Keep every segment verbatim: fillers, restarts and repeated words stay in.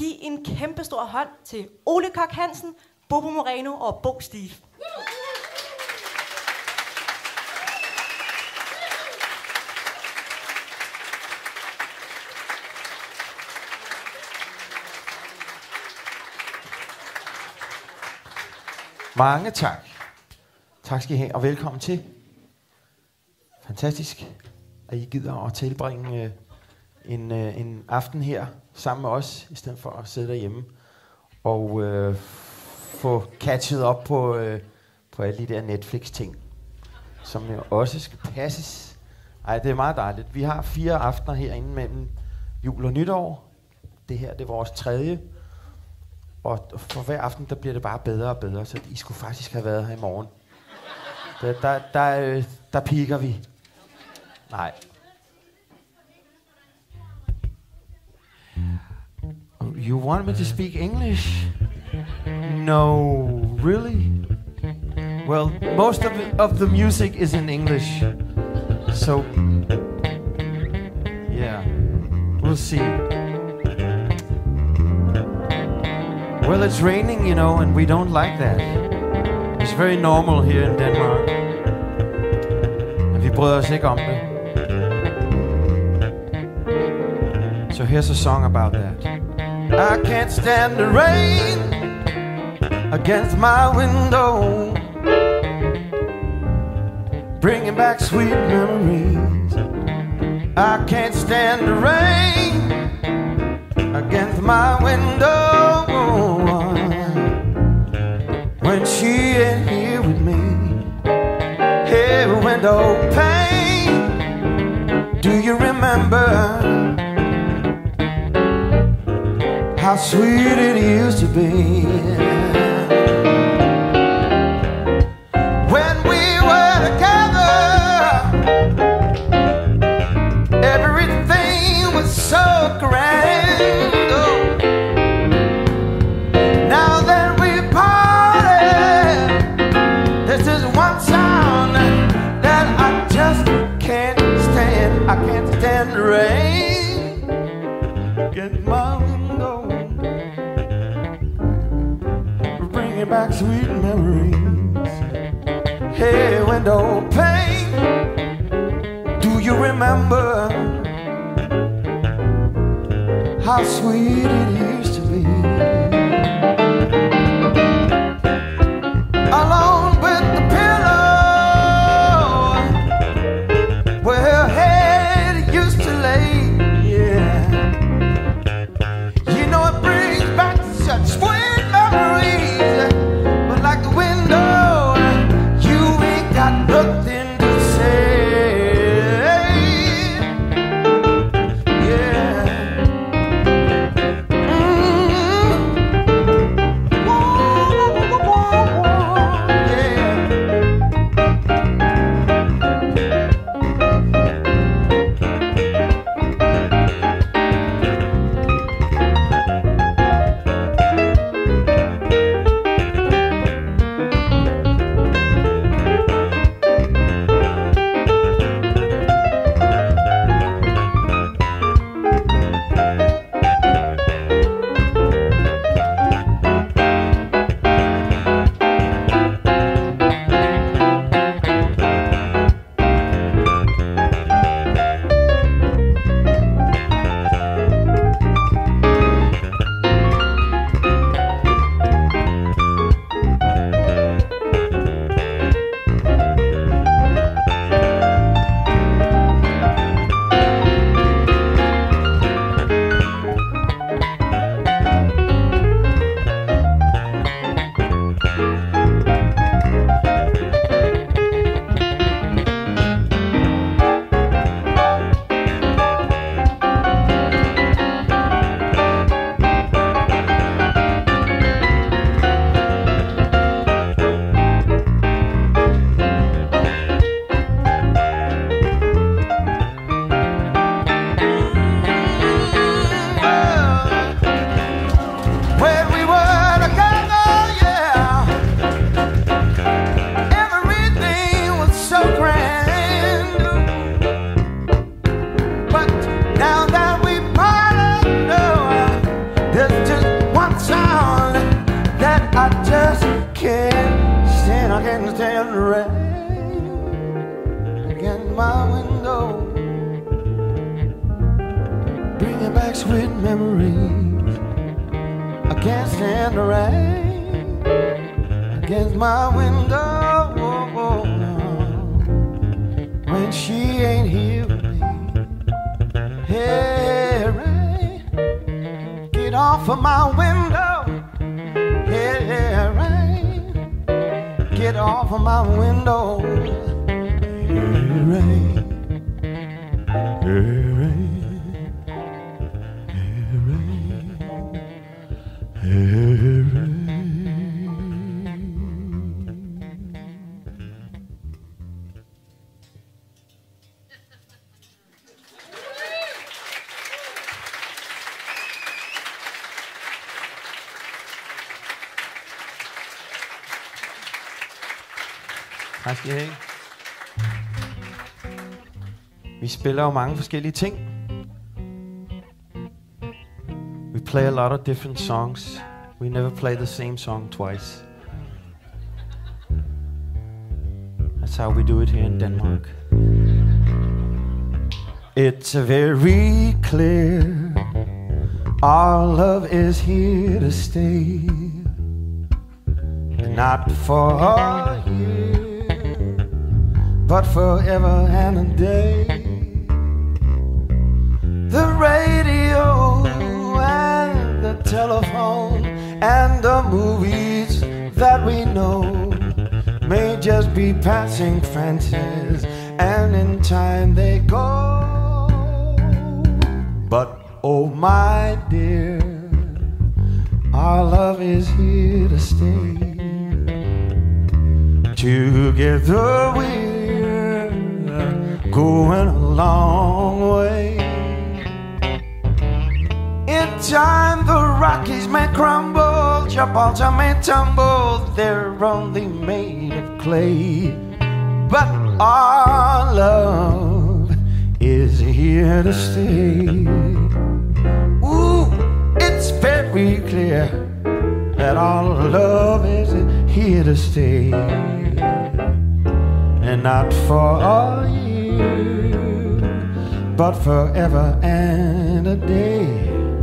give en kæmpe stor hånd til Ole Kok Hansen, Bobo Moreno og Bo Steve. Mange tak. Tak skal I have, og velkommen til. Fantastisk, at I gider at tilbringe øh, en, øh, en aften her sammen med os, i stedet for at sidde derhjemme og øh, få catchet op på, øh, på alle de der Netflix-ting, som jo også skal passes. Ej, det er meget dejligt. Vi har fire aftener herinde mellem jul og nytår. Det her, det er vores tredje. Og for hver aften, der bliver det bare bedre og bedre, så I skulle faktisk have været her i morgen. Der, der, der, der piker vi. Nej. You want me to speak English? No, really? Well, most of, it, of the music is in English. So, yeah, we'll see. Well, it's raining, you know, and we don't like that. It's very normal here in Denmark. And vi bryder os ikke om det. So here's a song about that. I can't stand the rain against my window, bringing back sweet memories. I can't stand the rain against my window when she ain't here with me. Hey, window pane, do you remember how sweet it used to be when we were together? Everything was so grand. Oh. Now that we parted, this is one sound that I just can't stand. I can't stand the rain. Get my window, bringing back sweet memories. Hey, window pane, do you remember how sweet it used to be? Alone with the pillow where her head used to lay. Yeah, you know it brings back such sweet memories. But like the window, you ain't got nothing to say. Yeah. Mm-hmm. memories. I can't stand the rain against my window when she ain't here with me. Hey, rain, get off of my window. Hey, rain, get off of my window. Hey, rain, hey, rain. Tak skal I have. Vi spiller jo mange forskellige ting. We play a lot of different songs. We never play the same song twice. That's how we do it here in Denmark. It's very clear our love is here to stay. Not for a year, but forever and a day. The radio and the telephone and the movies that we know may just be passing fancies, and in time they go. But oh my dear, our love is here to stay. Together we're going a long way. In time the Rockies may crumble, Gibraltar may tumble, they're only made of clay. But our love is here to stay. Ooh, it's very clear that our love is here to stay. And not for a year, but forever and a day.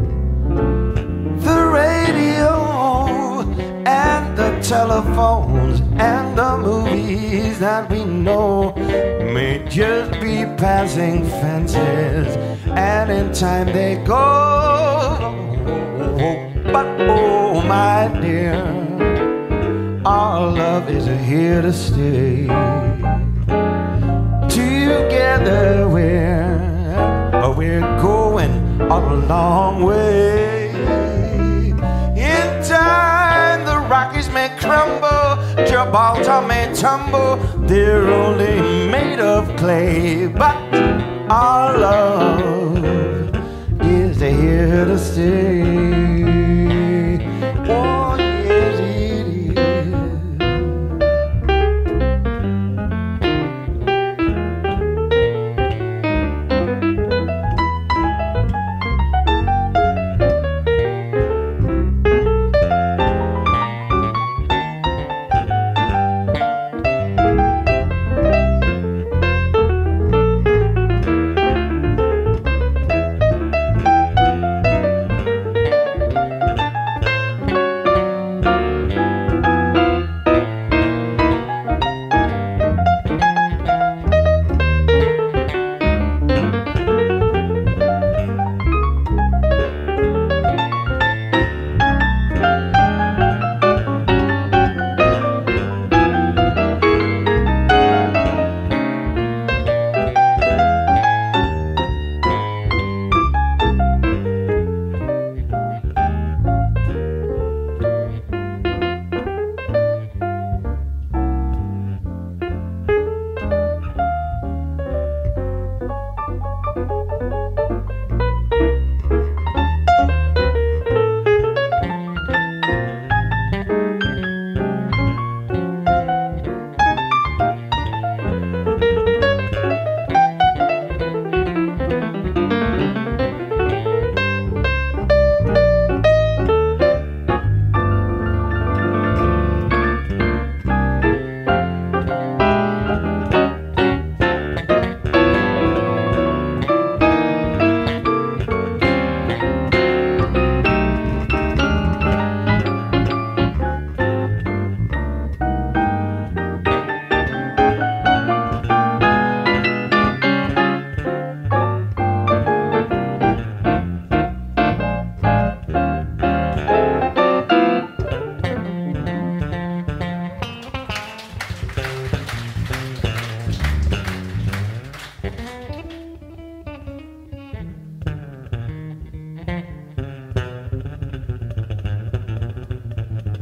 The radio and the telephones and the movies that we know may just be passing fancies, and in time they go. But oh my dear, our love is here to stay. Together we're, we're going a long way. In time the Rockies may crumble, Gibraltar may tumble, they're only made of clay. But our love is here to stay. Oh yes it is.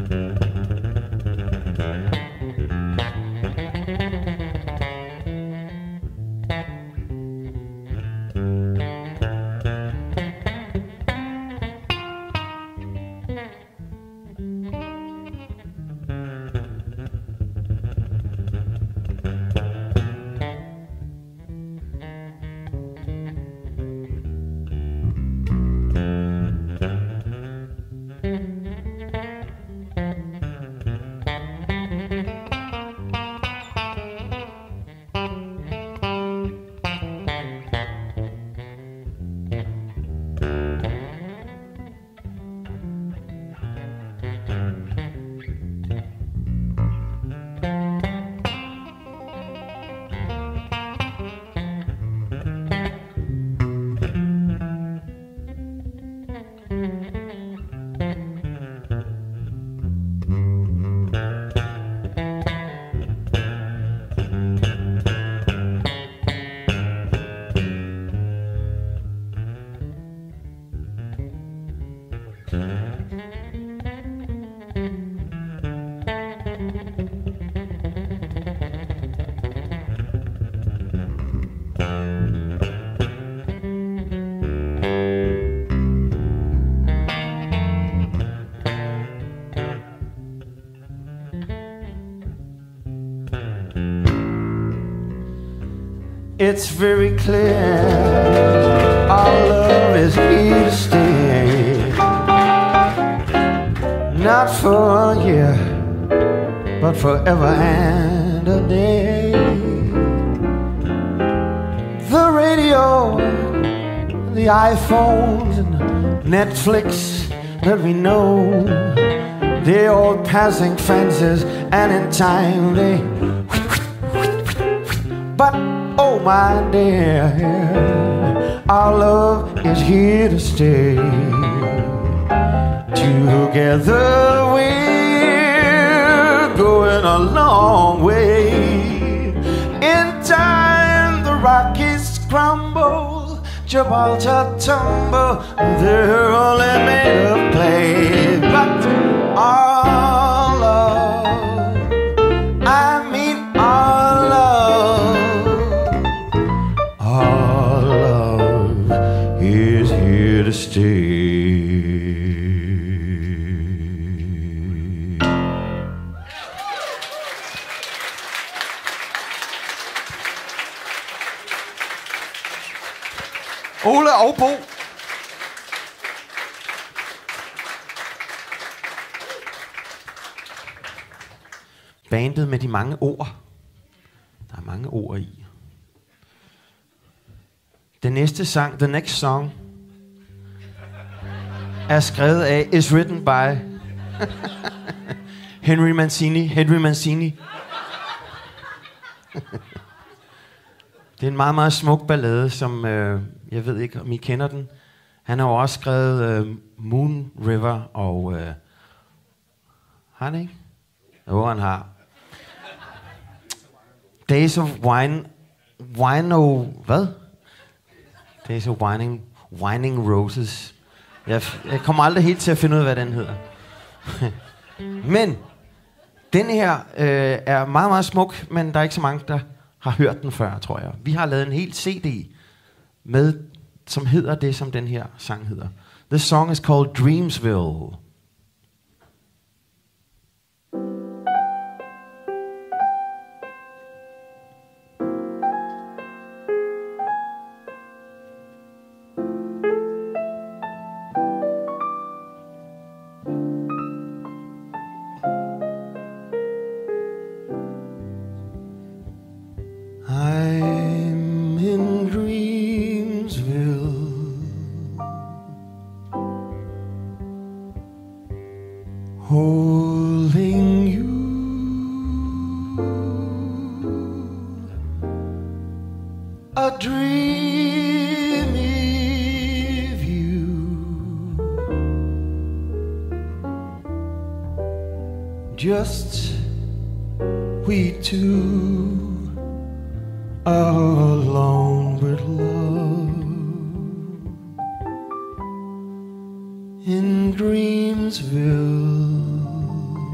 It's very clear our love is here to stay. Not for a year, but forever and a day. The radio, the iPhones and Netflix that we know, they're all passing fences, and in time they... But oh my dear, our love is here to stay. Together we're going a long way. In time the Rockies crumble, Gibraltar tumble, they're only made of clay. But our love, I mean our love, our love is here to stay. Ole og Bo. Bandet med de mange ord. Der er mange ord i. Den næste sang, the next song, er skrevet af, is written by Henry Mancini. Henry Mancini. Det er en meget, meget smuk ballade, som øh, jeg ved ikke, om I kender den. Han har jo også skrevet øh, Moon River og... Øh, har han ikke? Jo, han har. Days of Wine... Wine of... Hvad? Days of Whining... Whining Roses. Jeg, jeg kommer aldrig helt til at finde ud af, hvad den hedder. Men den her øh, er meget, meget smuk, men der er ikke så mange, der har hørt den før, tror jeg. Vi har lavet en helt C D med, som hedder det, som den her sang hedder. The song is called Dreamsville. Holding you, a dreamy view, just we two alone with love in Dreamsville.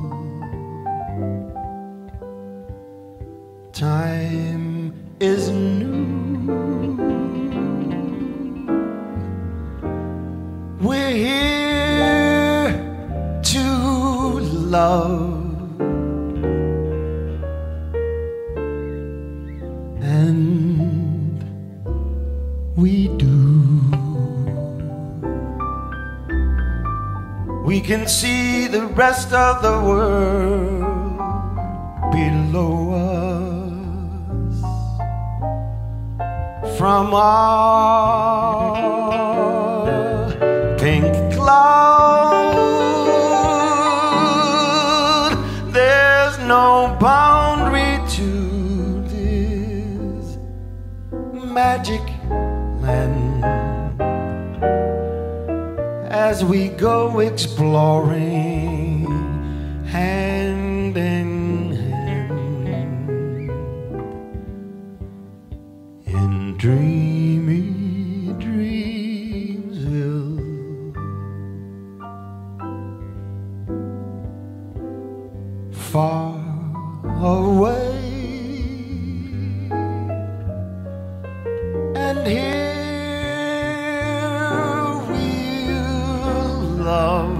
time is new. We're here to love, and we do. We can see the rest of the world below us from our pink cloud. There's no boundary to this magic land as we go exploring hand in hand in dreamy Dreamsville. Far away, and here love,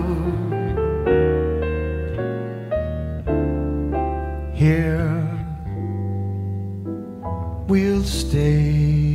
here we'll stay.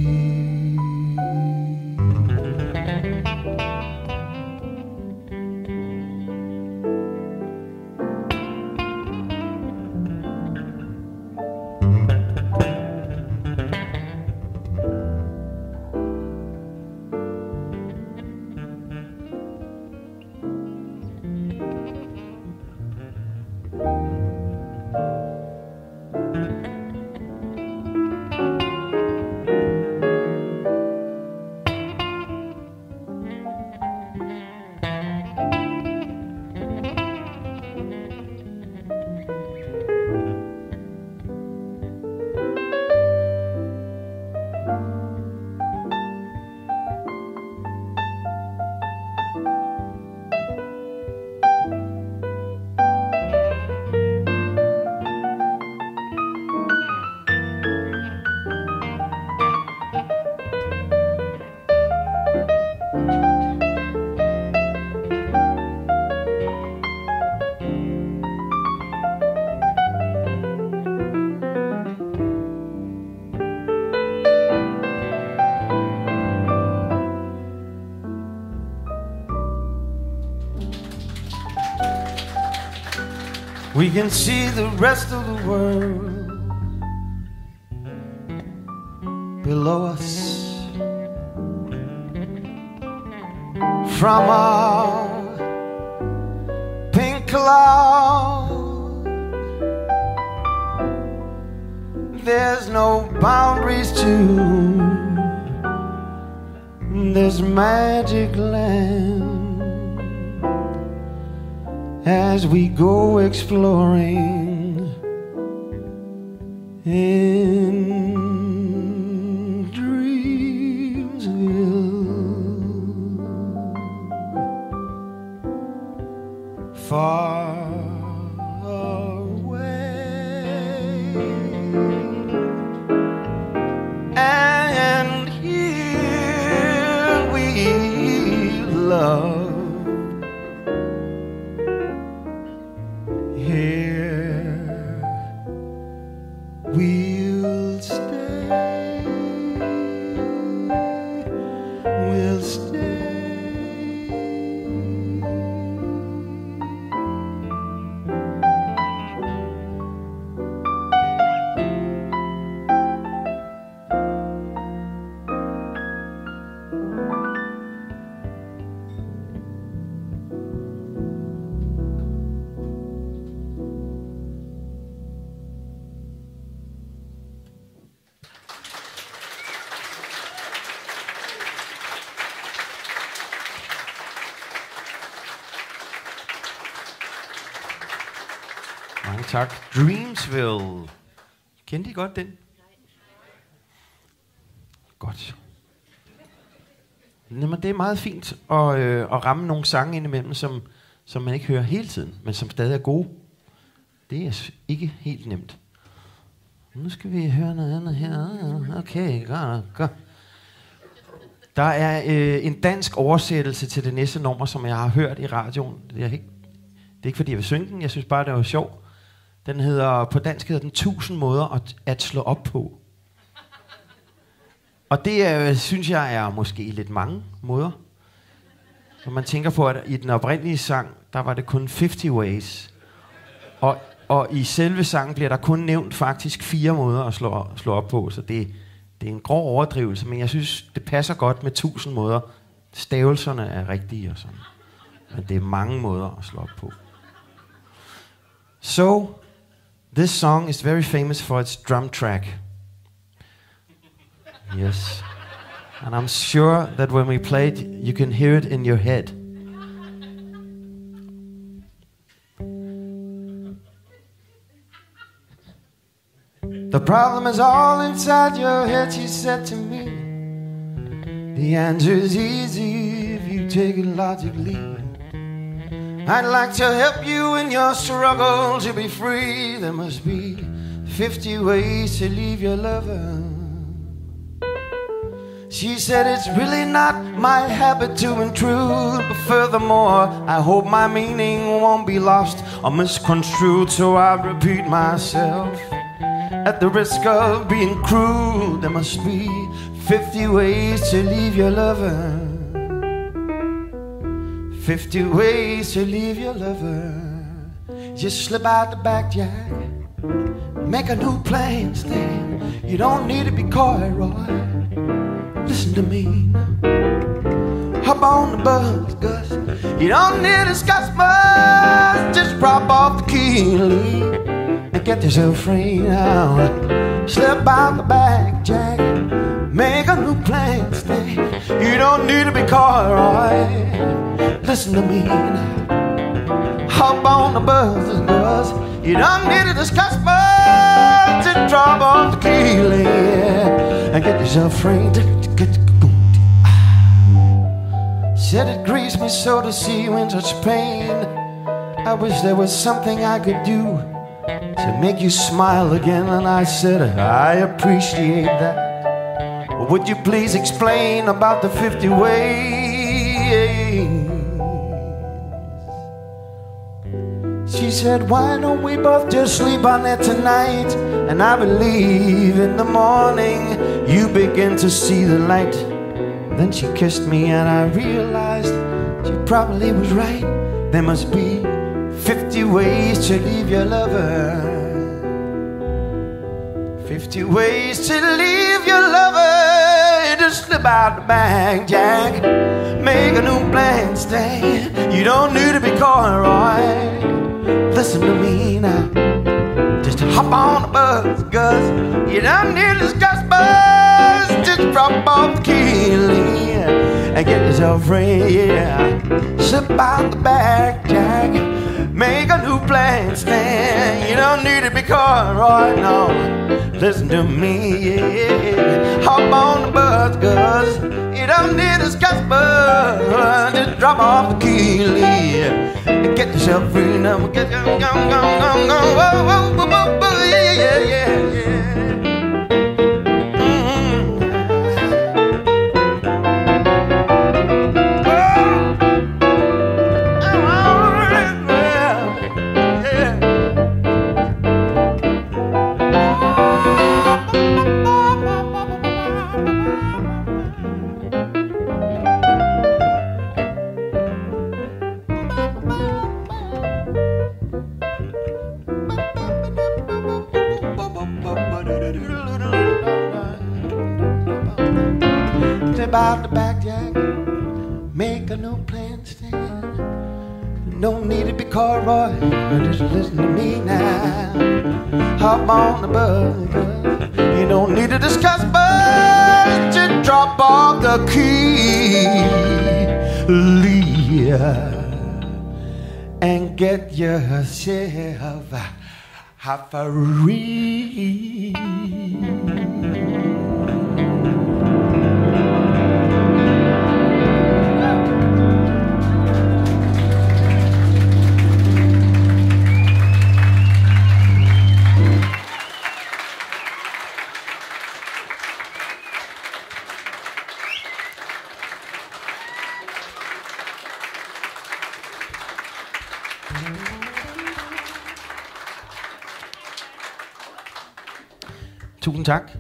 We can see the rest of the world below us from our pink cloud. There's no boundaries to this magic land as we go exploring in Dreamsville. Far away, and here we love. We'll stay, we'll stay. Mange tak. Dreamsville. Kendte I godt den? Godt. Jamen, det er meget fint at, øh, at ramme nogle sange indimellem, som, som man ikke hører hele tiden, men som stadig er gode. Det er ikke helt nemt. Nu skal vi høre noget andet her. Okay, godt, godt. Der er øh, en dansk oversættelse til det næste nummer, som jeg har hørt i radioen. Det er ikke, det er ikke fordi jeg vil synge den, jeg synes bare, det var sjov. Den hedder, på dansk hedder den tusind måder at, at slå op på. Og det er, synes jeg er måske lidt mange måder. Når man tænker på, at i den oprindelige sang, der var det kun halvtreds ways. Og, og i selve sangen bliver der kun nævnt faktisk fire måder at slå, slå op på. Så det, det er en grov overdrivelse, men jeg synes, det passer godt med tusind måder. Stavelserne er rigtige og sådan. Men det er mange måder at slå op på. So, this song is very famous for its drum track. Yes. And I'm sure that when we play it, you can hear it in your head. The problem is all inside your head, she said to me. The answer is easy if you take it logically. I'd like to help you in your struggle to be free. There must be fifty ways to leave your lover. She said it's really not my habit to intrude, but furthermore, I hope my meaning won't be lost or misconstrued, so I repeat myself. At the risk of being cruel, there must be fifty ways to leave your lover. Fifty ways to leave your lover. Just slip out the back, Jack. Make a new plan, Stan. You don't need to be coy, Roy. Listen to me. Hop on the bus, Gus. You don't need to discuss much. Just drop off the key and leave. And get yourself free now. Slip out the back, Jack. Make a new plan, Stan. You don't need to be coy, Roy. Listen to me now. Hop on the bus, Gus. You don't need to discuss much. Just drop off the key and get yourself free. Said it grieves me so to see you in such pain. I wish there was something I could do to make you smile again. And I said, I appreciate that. Would you please explain about the fifty ways? She said, why don't we both just sleep on it tonight? And I believe in the morning you begin to see the light. Then she kissed me and I realized she probably was right. There must be fifty ways to leave your lover. Fifty ways to leave your lover. Just slip out the bag, Jack. Make a new plan, Stan. You don't need to be coy, Roy. Listen to me now. Just hop on the bus, Gus. You don't need to discuss bus. Just drop off the key and get yourself free, yeah. Slip out the back, Jack. Make a new plan, Stan. You don't need to be coy, Roy, no. Listen to me, yeah. Hop on the bus, Gus. You don't need to discuss bus. Just drop off the key, yeah. Get yourself free now. Get your go, go, go, go, whoa, whoa, whoa, whoa, whoa, yeah, yeah, yeah, yeah. About the back, Jack. Make a new plan, Stan. No need to be coy, Roy. Just listen to me now. Hop on the bus. You don't need to discuss bus. Just drop off the key, Leah, and get yourself free. Tusind tak.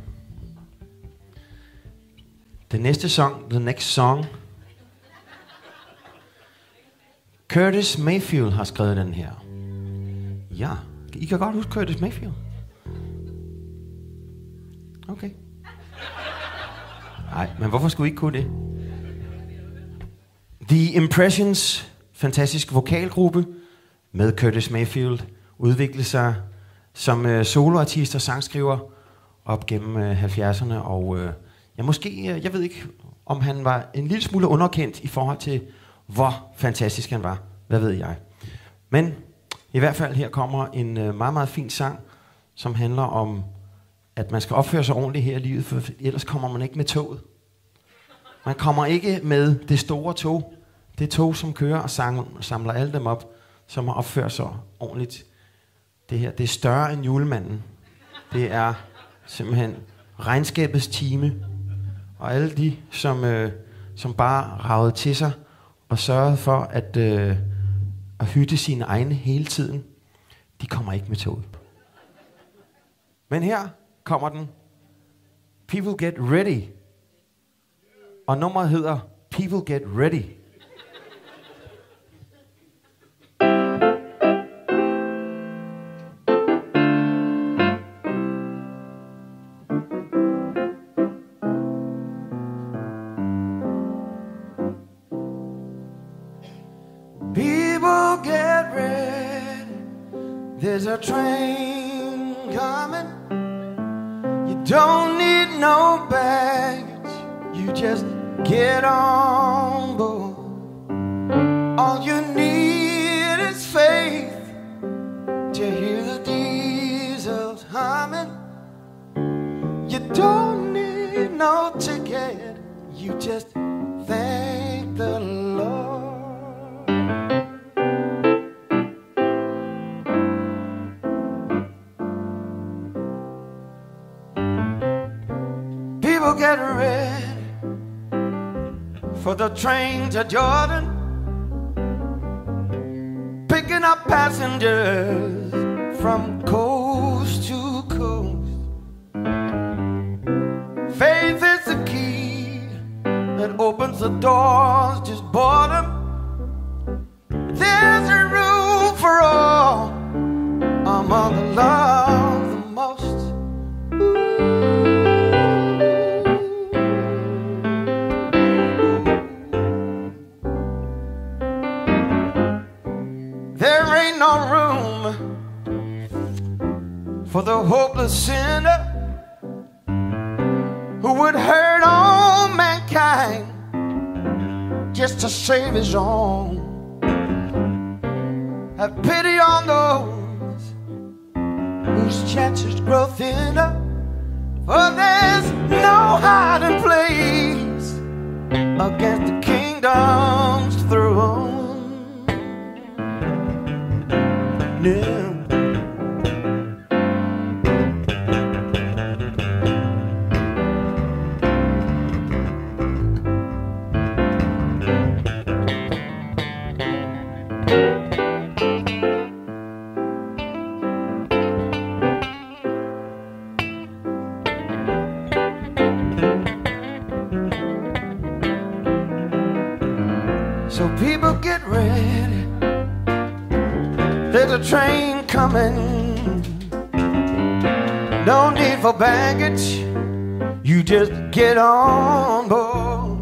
Den næste sang, the next song. Curtis Mayfield har skrevet den her. Ja, I kan godt huske Curtis Mayfield. Okay. Nej, men hvorfor skulle I ikke kunne det? The Impressions, fantastisk vokalgruppe med Curtis Mayfield, udviklede sig som øh, soloartist og sangskriver op gennem øh, halvfjerdserne, og øh, ja, måske, øh, jeg ved ikke, om han var en lille smule underkendt i forhold til, hvor fantastisk han var. Hvad ved jeg. Men i hvert fald her kommer en øh, meget, meget fin sang, som handler om, at man skal opføre sig ordentligt her i livet, for ellers kommer man ikke med toget. Man kommer ikke med det store tog. Det tog, som kører og sang, samler alle dem op, som har opført sig ordentligt. Det her, det er større end julemanden. Det er simpelthen regnskabets time. Og alle de, som, øh, som bare ragede til sig og sørgede for at, øh, at hytte sine egne hele tiden, de kommer ikke med toget. Men her kommer den. People Get Ready. Og nummeret hedder People Get Ready. People get ready. There's a train coming. You don't need no baggage. You just get on board. All you need is faith to hear the diesels humming. You don't need no ticket. You just thank the Lord. People get ready for the train to Jordan, picking up passengers from coast to coast. Faith is the key that opens the doors, just boredom. There's a room for all among the love the most. There ain't no room for the hopeless sinner who would hurt all mankind just to save his own. Have pity on those whose chances grow thinner, for there's no hiding place against the kingdom's throne. No. So people get ready. There's a train coming. No need for baggage. You just get on board.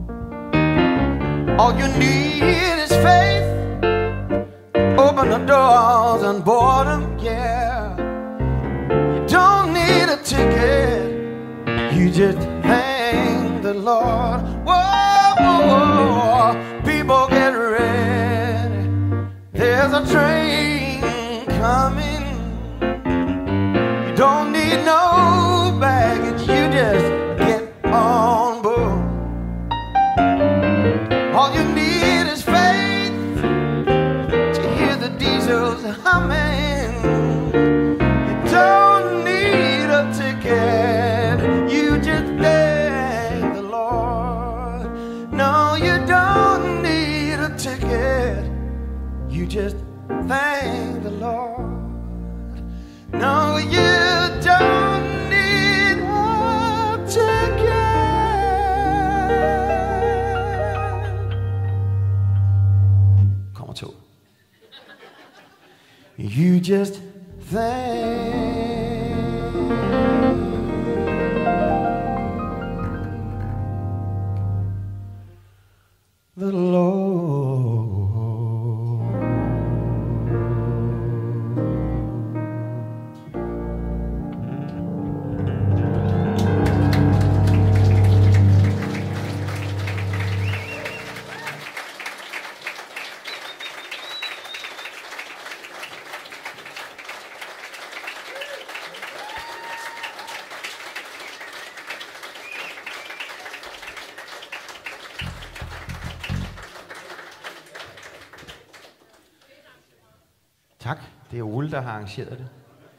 All you need is faith. Open the doors and board them, yeah. You don't need a ticket. You just thank the Lord. Whoa, whoa, whoa. People get ready. There's a train coming. You don't need no baggage. You just get on board. All you need is faith to hear the diesels humming. You don't need a ticket. You just thank the Lord. No, you don't need a ticket. You just thank the Lord. you just thank the Lord. Tak. Det er Ole, der har arrangeret det.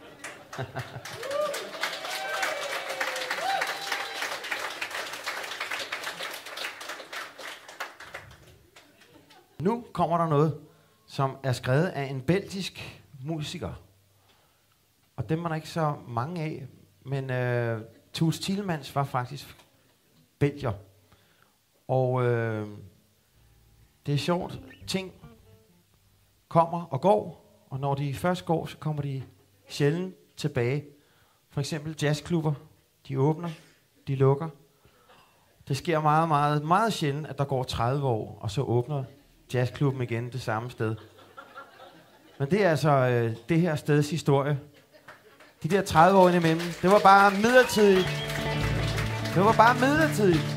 Nu kommer der noget, som er skrevet af en belgisk musiker. Og dem er der ikke så mange af, men uh, Toots Thielemans var faktisk belgier. Og uh, det er sjovt. Ting kommer og går. Og når de først går, så kommer de sjældent tilbage. For eksempel jazzklubber. De åbner, de lukker. Det sker meget, meget, meget sjældent, at der går tredive år, og så åbner jazzklubben igen det samme sted. Men det er altså øh, det her steds historie. De der tredive år indimellem, det var bare midlertidigt. Det var bare midlertidigt.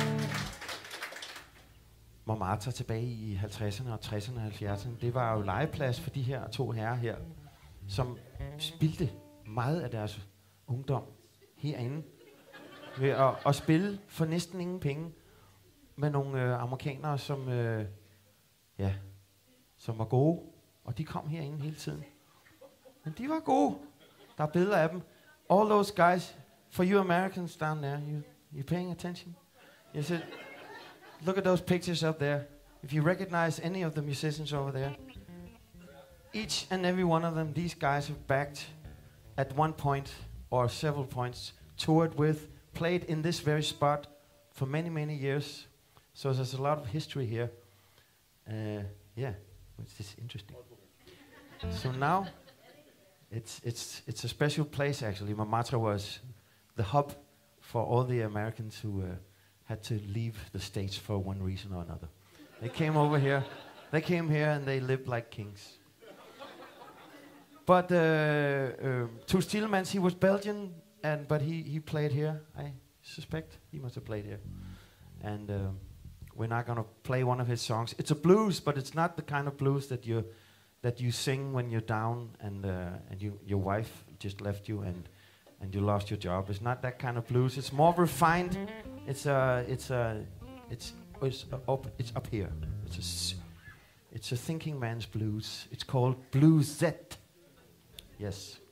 Montmartre tilbage i halvtredserne og tresserne og halvfjerdserne, det var jo legeplads for de her to herrer her, som spildte meget af deres ungdom herinde ved at, at spille for næsten ingen penge med nogle øh, amerikanere, som, øh, ja, som var gode, og de kom herinde hele tiden. Men de var gode. Der er billeder af dem. All those guys, for you Americans down there, you, you paying attention? You said, look at those pictures up there. If you recognize any of the musicians over there, each and every one of them, these guys have backed at one point or several points, toured with, played in this very spot for many, many years. So there's a lot of history here. Uh, yeah, which is interesting. So now, it's it's it's a special place actually. Montmartre was the hub for all the Americans who uh, had to leave the States for one reason or another. They came over here. They came here and they lived like kings. But uh, uh, Toots Thielemans, he was Belgian, and but he he played here. I suspect he must have played here. And uh, we're not gonna play one of his songs. It's a blues, but it's not the kind of blues that you that you sing when you're down and uh, and you your wife just left you and and you lost your job. It's not that kind of blues. It's more refined. It's a uh, it's a uh, it's it's uh, up it's up here. It's a s- it's a thinking man's blues. It's called Bluesette. Yes.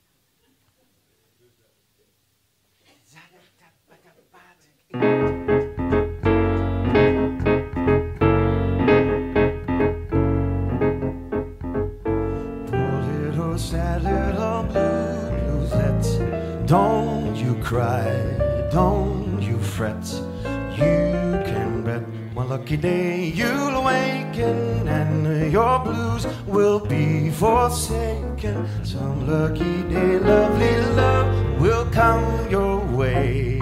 Sad little blue, bluesette, don't you cry, don't you fret. You can bet one lucky day you'll awaken and your blues will be forsaken. Some lucky day, lovely love will come your way.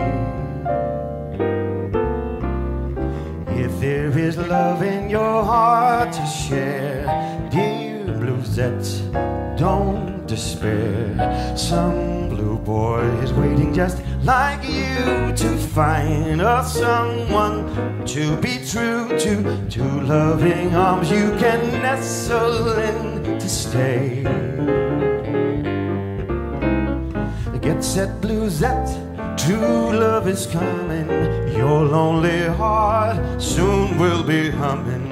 If there is love in your heart to share, dear bluesette, don't despair. Some blue boy is waiting just like you to find a someone to be true to. Two loving arms you can nestle in to stay. Get set, bluesette, true love is coming. Your lonely heart soon will be humming.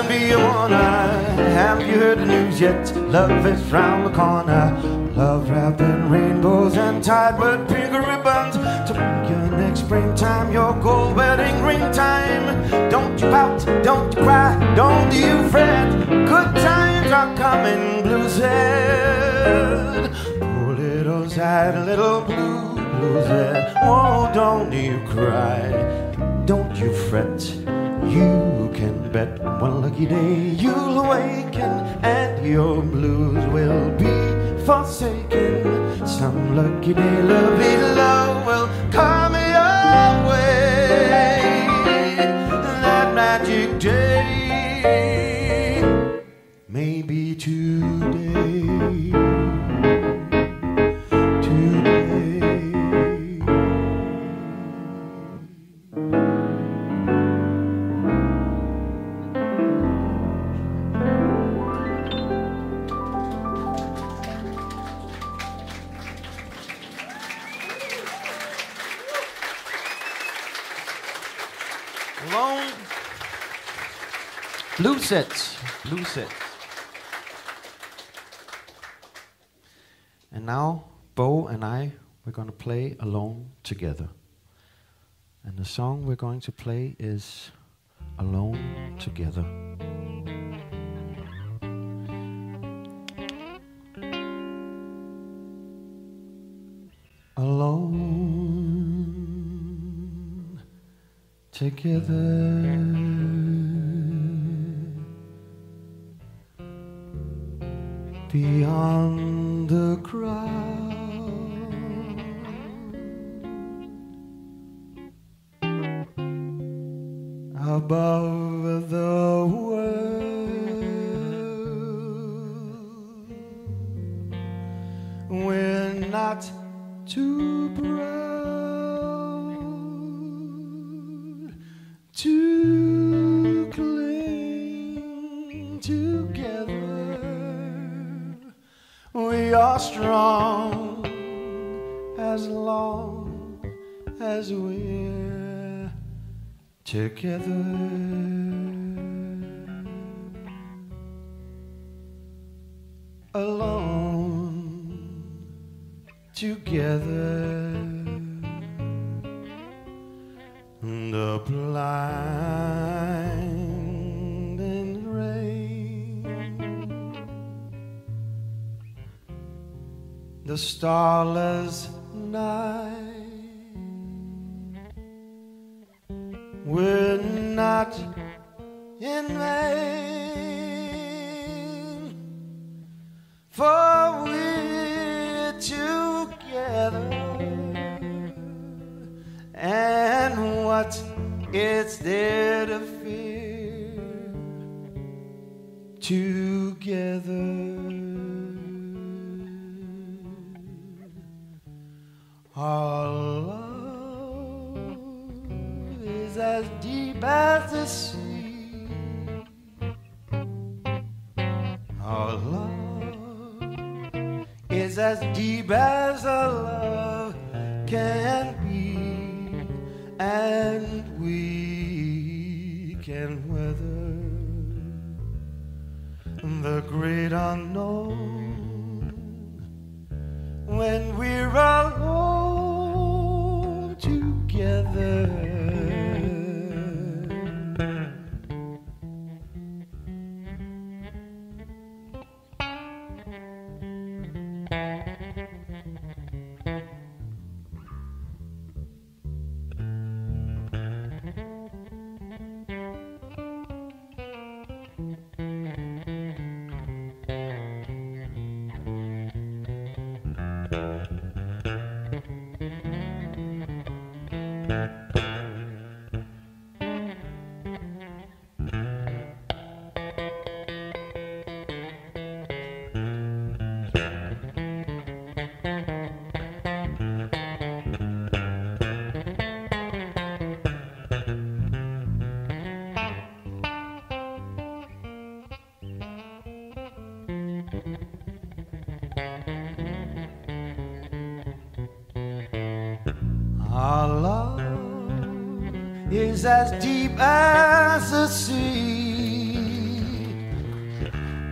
and be a one. Have you heard the news yet? Love is round the corner. Love wrapped in rainbows and tied with pink ribbons to make your next springtime your gold wedding ring time. Don't you pout, don't you cry, don't you fret. Good times are coming, blue said. Poor little sad little blue, blue said. Oh, don't you cry, don't you fret. You can bet one lucky day you'll awaken and your blues will be forsaken. Some lucky day, lovely love will come your way. That magic day may be today. Alone. Blue set. Blue set. And now, Bo and I, we're going to play Alone together. And the song we're going to play is Alone Together. Alone together, beyond the crowd, above the world, we're not too proud to cling together. We are strong as long as we're together. Alone together. The blinding rain, the starless night, we're not in vain, for we're together. And what is there to fear? Together, our love is as deep as the sea. Our love is as deep as a love can be. And we can weather the great unknown when we're alone together. Our love is as deep as the sea.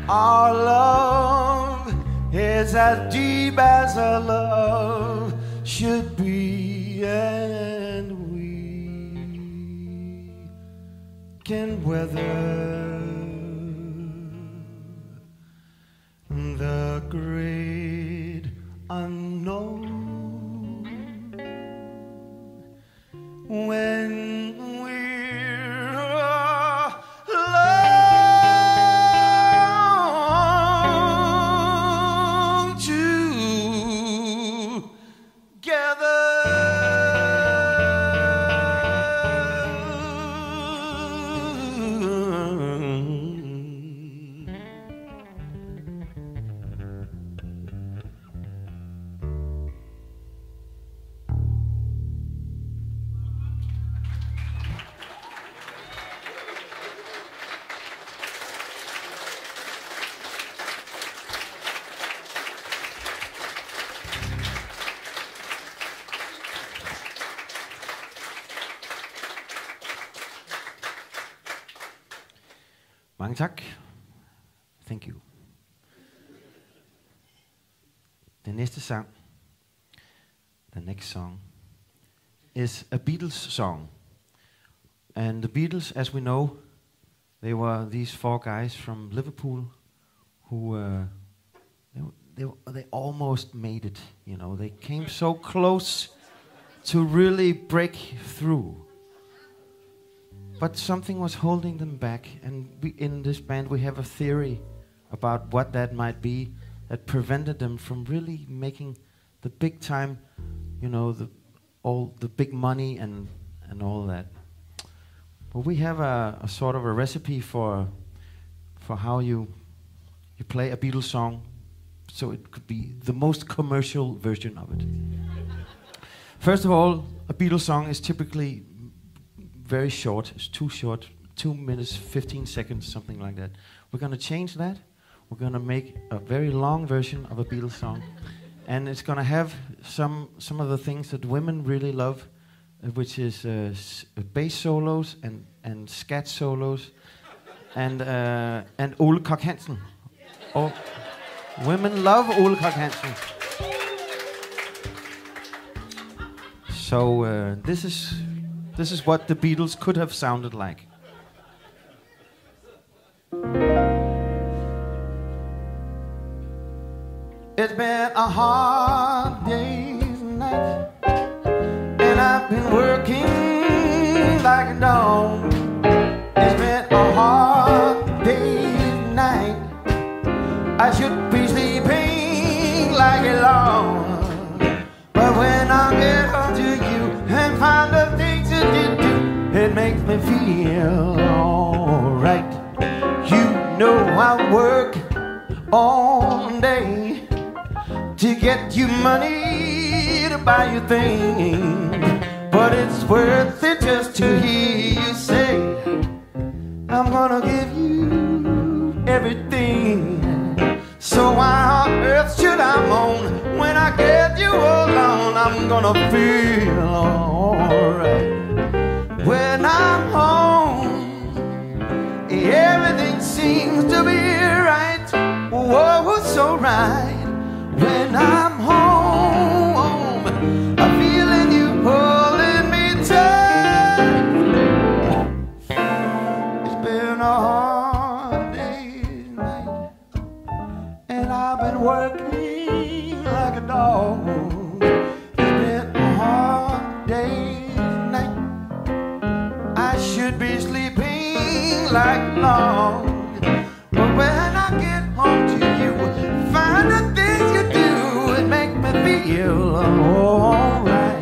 Our love is as deep as our love should be, and we can weather the great unknown when we're alone together. Mange tak. Thank you. Den næste sang, the next song, is a Beatles song. And the Beatles, as we know, they were these four guys from Liverpool who uh, they, they, they almost made it. You know, they came so close to really break through. But something was holding them back, and we, in this band we have a theory about what that might be that prevented them from really making the big time, you know, the all the big money and and all that. But we have a, a sort of a recipe for for how you you play a Beatles song, so it could be the most commercial version of it. First of all, a Beatles song is typically very short. It's too short, two minutes, fifteen seconds, something like that. We're gonna change that. We're gonna make a very long version of a Beatles song, and it's gonna have some some of the things that women really love, uh, which is uh, s- bass solos and and scat solos, and uh, and Ole Kock Hansen. Oh, women love Ole Kock Hansen. So uh, this is. This is what the Beatles could have sounded like. It's been a hard day's night, and I've been working like a dog. It's been a hard day's night. I should be sleeping like a log. But when I get home to you and find the things that you do, it makes me feel alright. You know I work all day to get you money to buy you things, but it's worth it just to hear you say, I'm gonna give you everything. So why on earth should I moan when I get you alone? I'm gonna feel alright when I'm home. Everything seems to be right. Whoa, so right when I'm home. I'm feeling you holding me tight. It's been a hard day's night, and I've been working like a dog. It's been a hard day's night. I should be sleeping like long. But when I get home to you, find the things you do, it make me feel alright.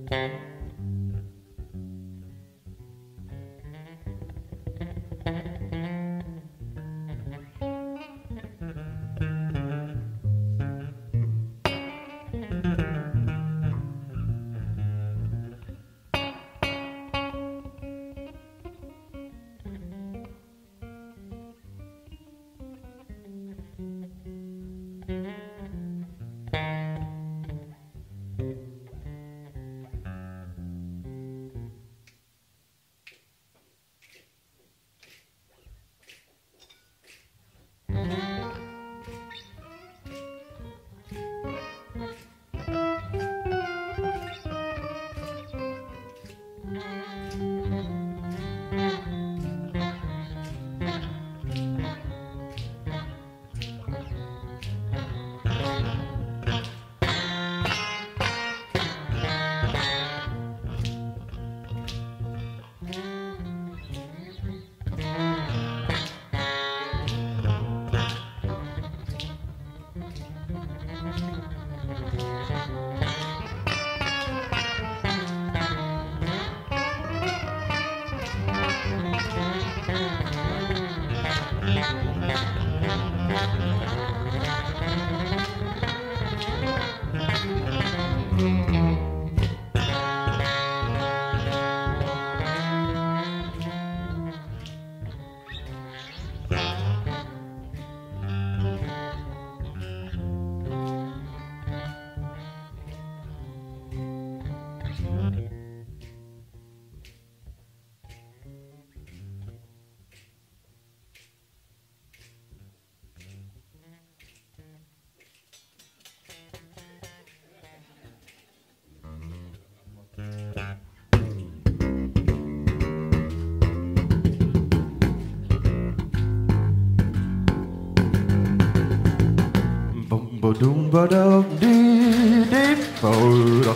Ba-doom ba-dum dee dee ba-da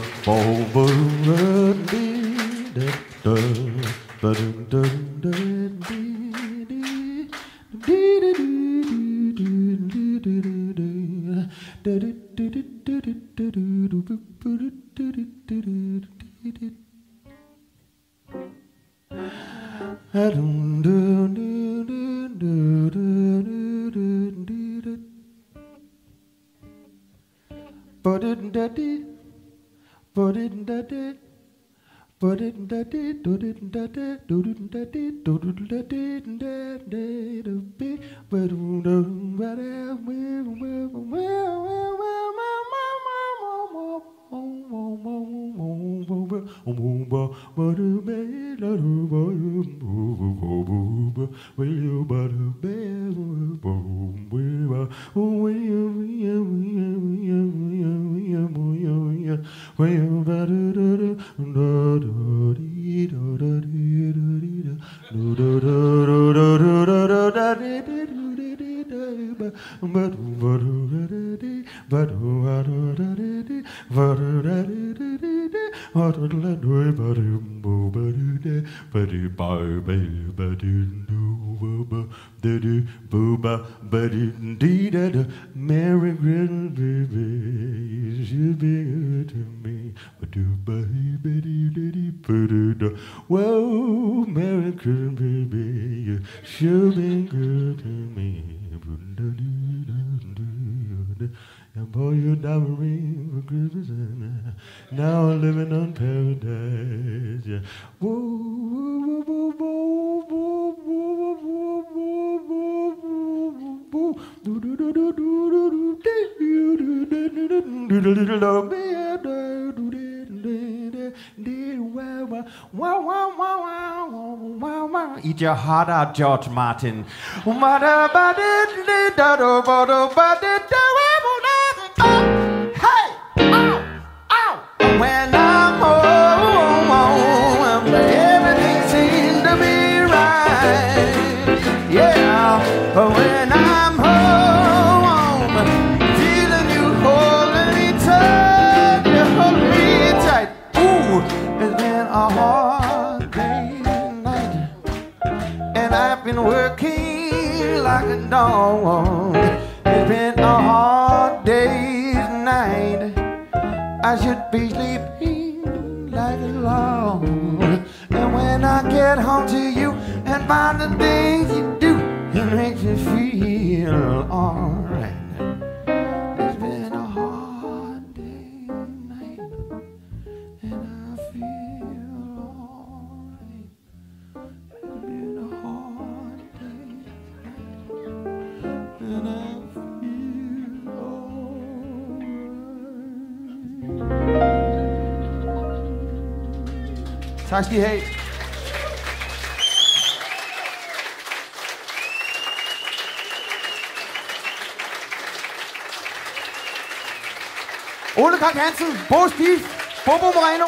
ba-ba-dum dee da da ba-dum dum dee dee dee dee dee dee dee But it that it, but it that it, but it that it, do it that it, do it that it, do it that it, that that a bit, but um, but um, well, well, well, well, Merry Christmas, baby, you've been good to me. Whoa, Merry Christmas, baby, you sure been good to me. I bought you a diamond ring for Christmas, and now I'm living on paradise. Yeah. Whoa, whoa, whoa, whoa, whoa, whoa, whoa, whoa, whoa, whoa, do do do do do do do do do do do. Eat your heart out, George Martin. Hey, ow, ow. When I'm home, everything seems to be right. Yeah, when I'm home, feeling you holding me tight, you holding me tight. Ooh, it's been a hard day night, and I've been working like a dog. It's been a hard day's night. I should be sleeping like like a log. And when I get home to you and find the things you do, it makes me feel alright. It's been a hard day night, and I feel alright. It's been a hard day night, and I feel alright. Tak skal I have. Ole Kok Hansen, Bo Stief, Bobo Moreno.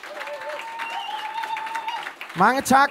Mange tak.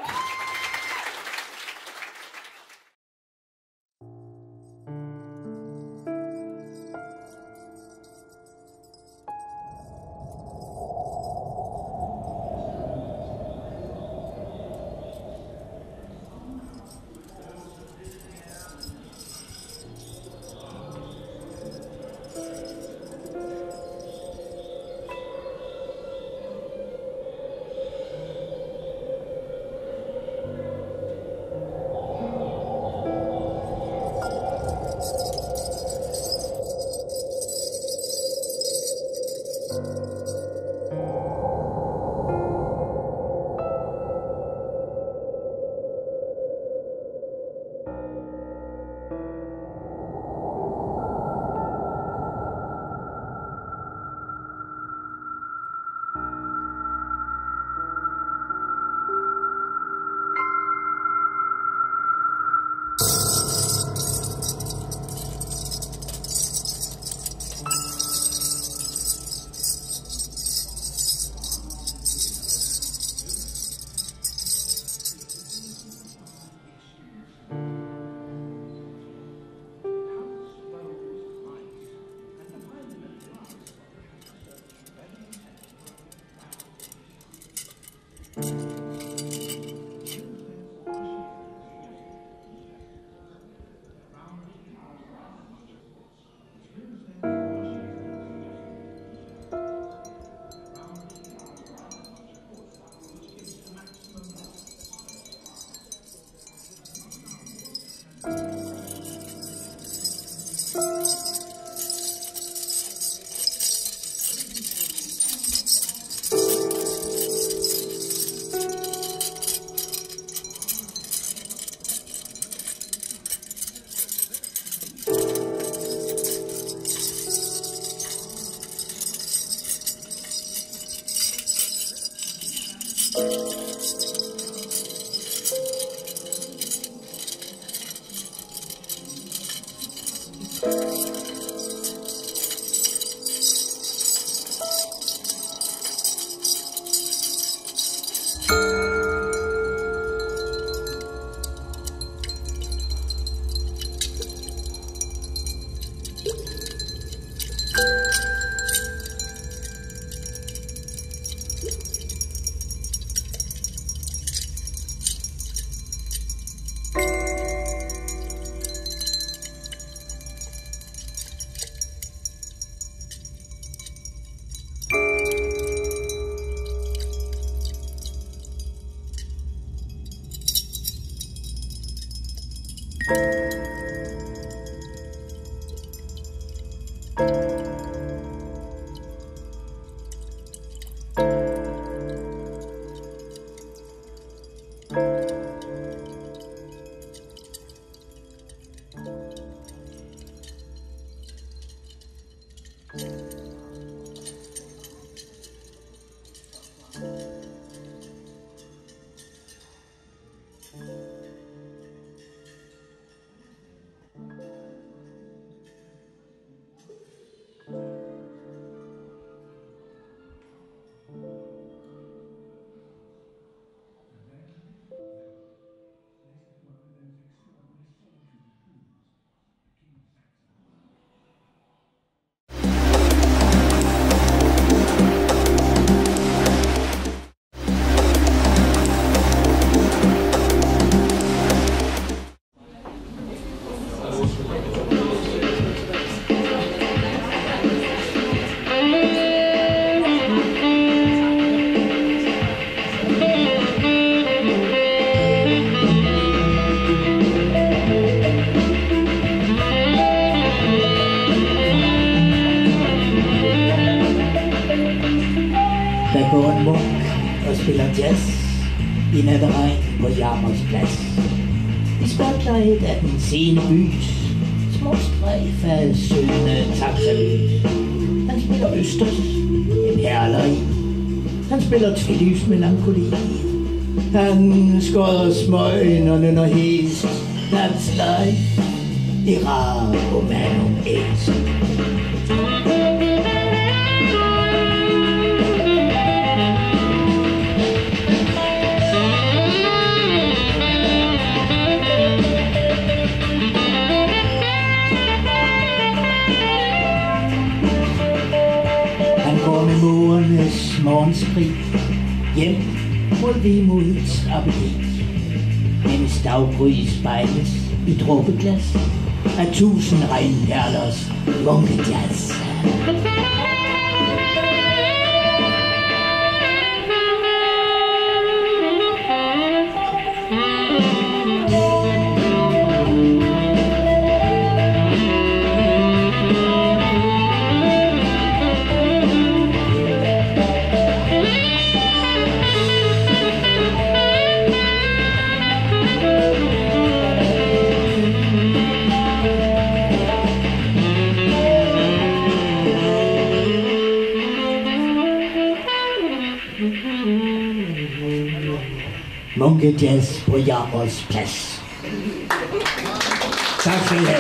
og spiller jazz i natteregn på Jarmers Plads. I spotlight af den sene bys små strejf af søgende taxalys. Han spiller østers, en herleri. Han spiller tvelys melankoli. Han skodder smøgen og nynner hest. That's life. Irago manum est. Han går med mågernes morgenskrig hjem mod vemodets appetit. Mens daggry spejles i dråbeglas af tusind regnperlers munkejazz. Munkejazz på Jarmers Plads. Tak skal I have.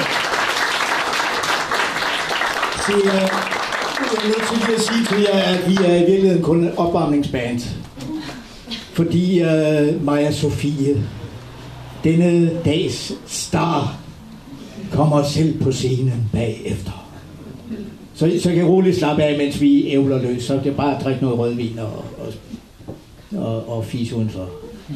Så jeg er nødt til at sige til jer, at vi er i virkeligheden kun en opvarmningsband. Fordi uh, Maja Sofie, denne dags star, kommer selv på scenen bagefter. Så, så kan jeg roligt slappe af, mens vi ævler løs. Så kan jeg bare drikke noget rødvin og, og, og, og fise udenfor.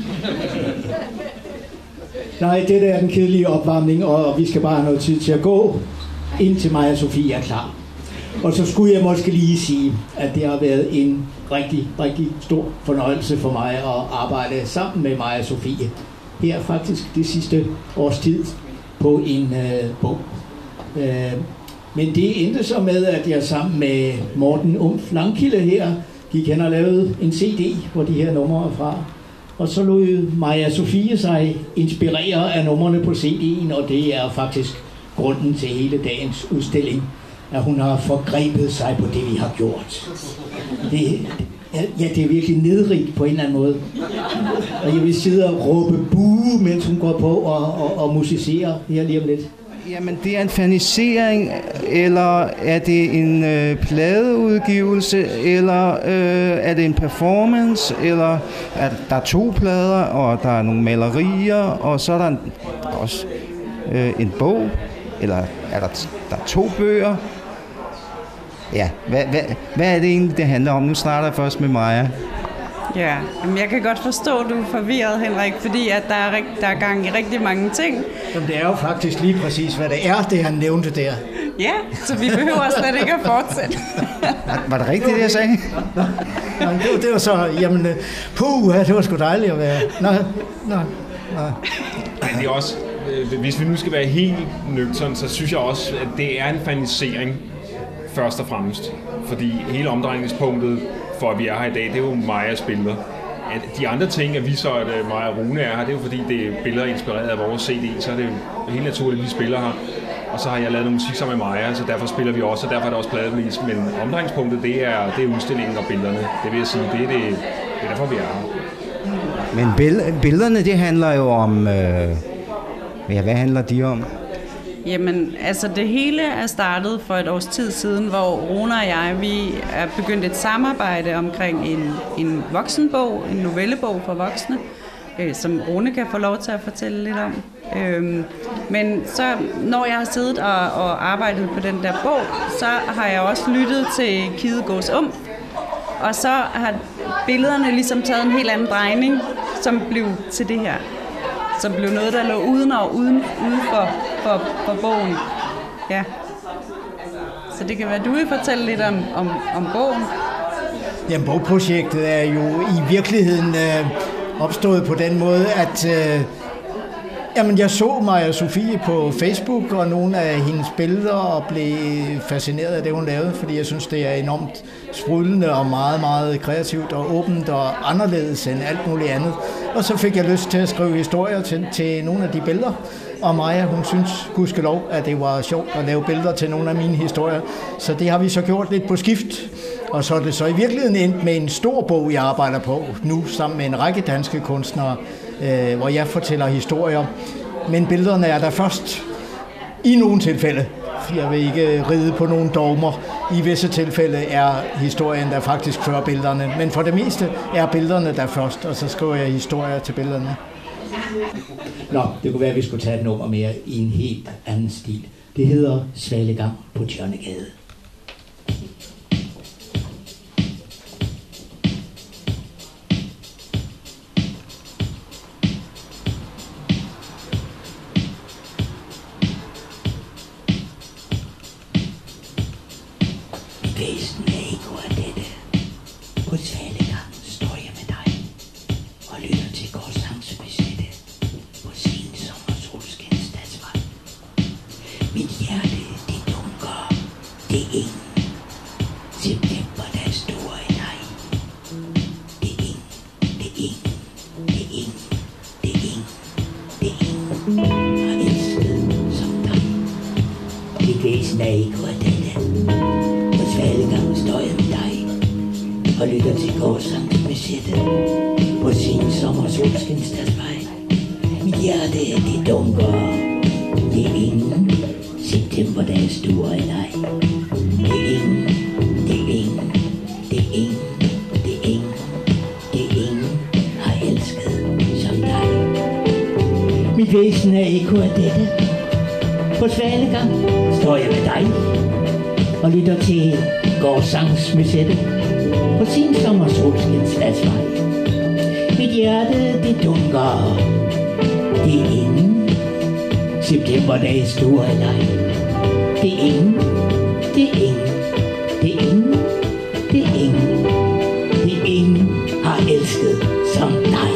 Nej, det der er den kedelige opvarmning, og vi skal bare have noget tid til at gå, indtil Maja Sofie er klar. Og så skulle jeg måske lige sige, at det har været en rigtig, rigtig stor fornøjelse for mig at arbejde sammen med Maja Sofie. Her faktisk det sidste års tid på en øh, bog. Øh, men det endte så med, at jeg sammen med Morten Umf Langkilde her gik hen og lavede en C D, hvor de her numre er fra. Og så lod Maja Sofie sig inspirere af numrene på C D'en, og det er faktisk grunden til hele dagens udstilling, at hun har forgrebet sig på det, vi har gjort. Det, ja, det er virkelig nedrigt på en eller anden måde. Og jeg vil sidde og råbe bue, mens hun går på og, og, og musicerer her lige om lidt. Jamen, det er en fanisering, eller er det en øh, pladeudgivelse, eller øh, er det en performance, eller er der er to plader, og der er nogle malerier, og så er der en, også øh, en bog, eller er der, der er to bøger? Ja, hvad, hvad, hvad er det egentlig, det handler om? Nu starter jeg først med Maja. Ja, men jeg kan godt forstå, at du er forvirret, Henrik, fordi at der, er, der er gang i rigtig mange ting. Jamen, det er jo faktisk lige præcis, hvad det er, det han nævnte der. Ja, så vi behøver slet ikke at fortsætte. Var, var det rigtigt, det jeg sagde? Nå, nå, det, var, det var så, jamen, puh, det var sgu dejligt at være. Nej, nej, nej. Men det er også, hvis vi nu skal være helt nøgtern, så synes jeg også, at det er en fanisering, først og fremmest. Fordi hele omdrejningspunktet for, at vi er her i dag, det er jo Majas billeder. At de andre ting, at vi så, at Maja og Rune er her, det er jo fordi, det er billeder inspireret af vores C D, så er det jo helt naturligt, at vi spiller her. Og så har jeg lavet noget musik sammen med Maja, så derfor spiller vi også, og derfor er der også pladebevis. Men omdrejningspunktet, det er, det er udstillingen og billederne. Det vil jeg sige, det er, det, det er derfor, vi er her. Men billederne, det handler jo om... Øh, ja, hvad handler de om? Jamen, altså det hele er startet for et års tid siden, hvor Rune og jeg, vi er begyndt et samarbejde omkring en, en voksenbog, en novellebog for voksne, øh, som Rune kan få lov til at fortælle lidt om. Øhm, men så, når jeg har siddet og, og arbejdet på den der bog, så har jeg også lyttet til Kidegårds Umf, og så har billederne ligesom taget en helt anden drejning, som blev til det her. Som blev noget, der lå uden og uden, uden for, for, for bogen. Ja. Så det kan være, du vil fortælle lidt om, om, om bogen. Jamen, bogprojektet er jo i virkeligheden øh, opstået på den måde, at, øh, Jamen, jeg så Maja Sofie på Facebook og nogle af hendes billeder og blev fascineret af det, hun lavede, fordi jeg synes, det er enormt sprudlende og meget, meget kreativt og åbent og anderledes end alt muligt andet. Og så fik jeg lyst til at skrive historier til, til nogle af de billeder, og Maja, hun synes gudskelov, at det var sjovt at lave billeder til nogle af mine historier, så det har vi så gjort lidt på skift. Og så er det så i virkeligheden endt med en stor bog, jeg arbejder på nu, sammen med en række danske kunstnere, øh, hvor jeg fortæller historier. Men billederne er der først i nogle tilfælde. Jeg vil ikke ride på nogle dogmer. I visse tilfælde er historien der faktisk før billederne. Men for det meste er billederne der først, og så skriver jeg historier til billederne. Nå, det kunne være, at vi skulle tage et nummer mere i en helt anden stil. Det hedder Svalegang på Tjørnegade. Væsen er ikke af dette. På Svalegang står jeg med dig og lytter til gårdsangs besætte på sin sommersolskins dagsvej. Mit hjerte, det dunker, det er ingen. September, der er store i dig. Det er ingen, det er ingen, det er ingen, det er ingen, det er ingen. Har elsket som dig. Mit væsen er ikke af dette. Svalegang står jeg med dig og lytter til gårdsangs besætte på sin sommersolskinsdagsvej. Mit hjerte, det dunker, det er ingen. September, der er stor i dig. Det er ingen, det er ingen, det er ingen, det er ingen, det er ingen har elsket som dig. Mit væsen er ekko af dette. På Svalegang står jeg med dig og lytter til gårdsangs besætte på sin sommersolskins dagsvej. Mit hjerte, det dunker, det er ingen. September, der er stor i dig. Det er ingen, det er ingen, det er ingen, det er ingen, det er ingen har elsket som dig.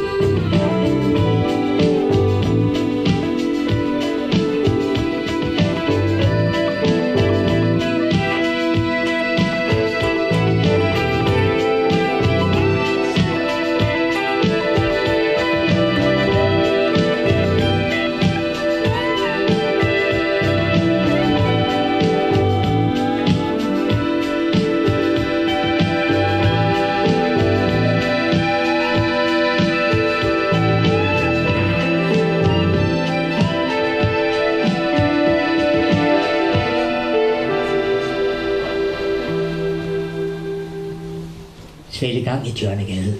Svalegang i Tjørnegade.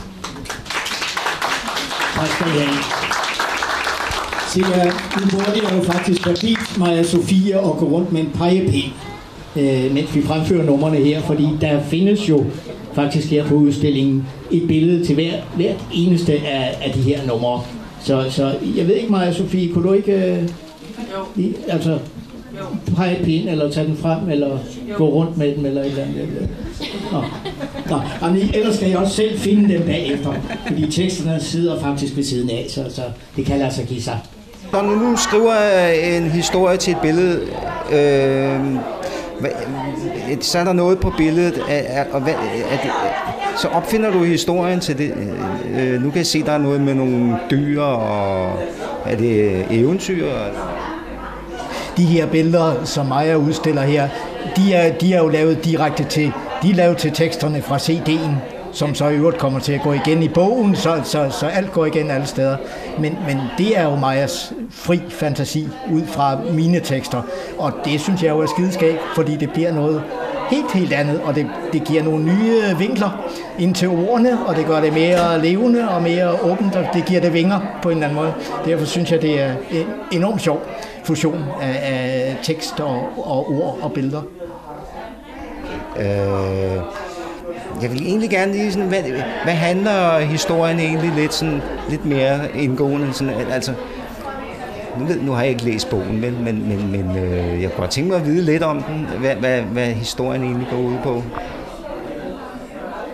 Tak skal I have. Silja, nu burde jeg jo faktisk forbi Maja Sofie og gå rundt med en pegepind, øh, mens vi fremfører numrene her, fordi der findes jo faktisk her på udstillingen et billede til hver, hvert eneste af, af de her numre. Så, så jeg ved ikke, Maja Sofie, kunne du ikke øh, i, altså, pege pind, eller tage den frem, eller jo. Gå rundt med den, eller et eller andet? Nå. Nå, jamen, ellers skal jeg også selv finde dem bagefter, fordi teksterne sidder faktisk ved siden af, så, så det kan lade sig give sig. Når du nu skriver en historie til et billede, øh, så er der noget på billedet, og hvad, er det, så opfinder du historien til det. Øh, nu kan jeg se, der er noget med nogle dyr, og er det eventyr? De her billeder, som Maja udstiller her, de er, de er jo lavet direkte til, de er lavet til teksterne fra C D'en, som så i øvrigt kommer til at gå igen i bogen, så, så, så alt går igen alle steder. Men, men det er jo Majas fri fantasi ud fra mine tekster, og det synes jeg jo er skideskab, fordi det bliver noget helt, helt andet, og det, det giver nogle nye vinkler ind til ordene, og det gør det mere levende og mere åbent, og det giver det vinger på en eller anden måde. Derfor synes jeg, det er en enormt sjov fusion af, af tekst og, og ord og billeder. Øh, jeg vil egentlig gerne lige sådan, hvad, hvad handler historien egentlig lidt, sådan, lidt mere indgående? Sådan, altså, nu, nu har jeg ikke læst bogen, men, men, men, men øh, jeg kunne godt tænke mig at vide lidt om den, hvad, hvad, hvad historien egentlig går ud på.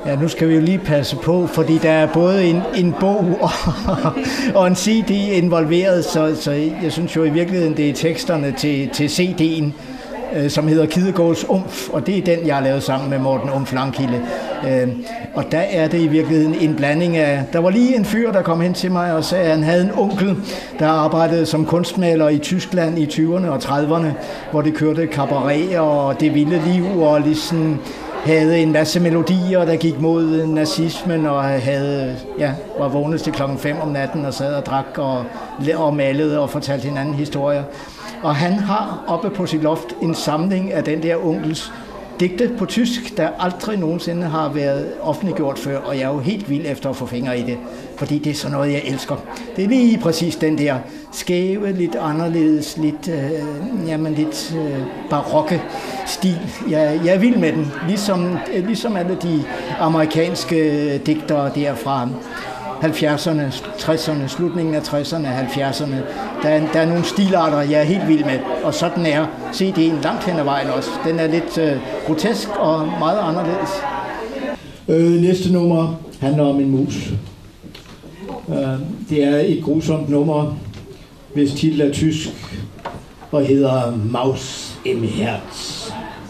Ja, nu skal vi jo lige passe på, fordi der er både en, en bog og, og en C D involveret, så, så jeg synes jo i virkeligheden, det er teksterne til, til C D'en, øh, som hedder Kidegårds Umf, og det er den, jeg har lavet sammen med Morten Umf Langkilde. Øh, og der er det i virkeligheden en blanding af... Der var lige en fyr, der kom hen til mig og sagde, at han havde en onkel, der arbejdede som kunstmaler i Tyskland i tyverne og trediverne, hvor det kørte cabaret og det vilde liv og ligesom... havde en masse melodier, der gik mod nazismen, og havde, ja, var vågnet til klokken fem om natten og sad og drak og, og malede og fortalte hinanden historier. Og han har oppe på sit loft en samling af den der onkels digte på tysk, der aldrig nogensinde har været offentliggjort før, og jeg er jo helt vild efter at få fingre i det, fordi det er sådan noget, jeg elsker. Det er lige præcis den der skæve, lidt anderledes, lidt, øh, jamen lidt øh, barokke stil. Jeg, jeg er vild med den, ligesom, ligesom alle de amerikanske digtere derfra halvfjerdserne, tresserne, slutningen af tresserne, halvfjerdserne. Der er, der er nogle stilarter, jeg er helt vild med, og sådan er C D'en langt hen ad vejen også. Den er lidt øh, grotesk og meget anderledes. Øh, næste nummer handler om en mus. Øh, det er et grusomt nummer, hvis titel er tysk og hedder Maus im Herz.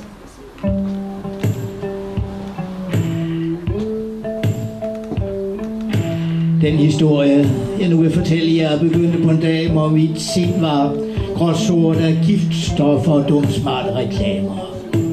Den historie, jeg nu vil fortælle jer, begyndte på en dag, hvor mit sind var gråsort af giftstoffer og dumsmarte reklamer.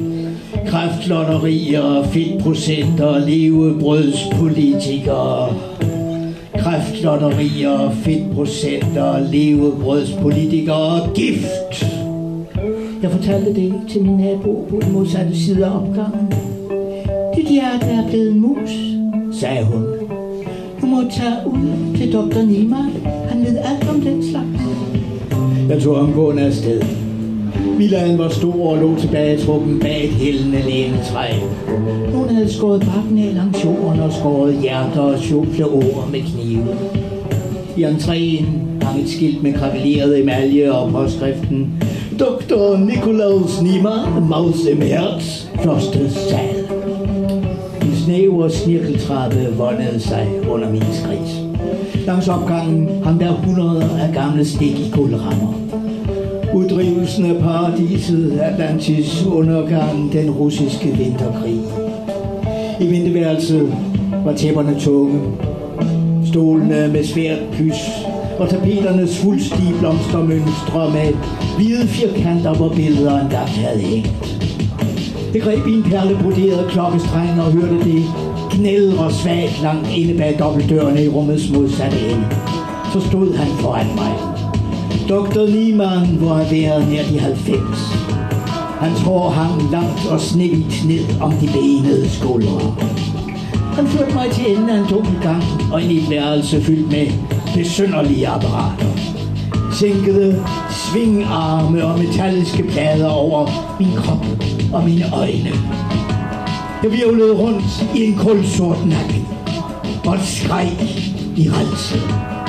Kræftlotterier, fedtprocenter, levebrødspolitikere. Kræftlotterier, fedtprocenter, levebrødspolitikere og gift. Jeg fortalte det til min nabo på den modsatte side af opgangen. Dit hjerte er blevet en mus, sagde hun. Du må tage ud til doktor Niemann. Han ved alt om den slags. Jeg tog omgående afsted. Villaen var stor og lå tilbagetrukken bag et hældende lænetræ. Nogen havde skåret barken af langs jorden og skåret hjerter og sjofle ord med knive. I entréen hang et skilt med graveleret emalje og påskriften doktor Nikolaus Niemann, Maus im Herz, første sal. En snæver snirkeltrappe våndede sig under mine skridt. Langs opgangen hang der hundreder af gamle stik i guldrammer. Uddrivelsen af paradiset, Atlantis undergang, den russiske vinterkrig. I venteværelset var tæpperne tunge, stolene med svært plys og tapeternes fuldstige blomstermønstre med hvide firkanter, hvor billeder engang havde hængt. Jeg greb i en perlebroderet klokkestreng og hørte det knædre svagt langt inde bag dobbeltdørene i rummets modsatte ende. Så stod han foran mig. doktor Niemann var været nær de halvfems. Hans hår hang langt og snevigt ned om de benede skuldre. Han førte mig til enden af en dobbeltgang og ind i et værelse fyldt med besynderlige apparater. Sænkede svingarme og metalliske plader over min krop og mine øjne. Jeg virvlede rundt i en kulsort nakke og et skræk i halsen.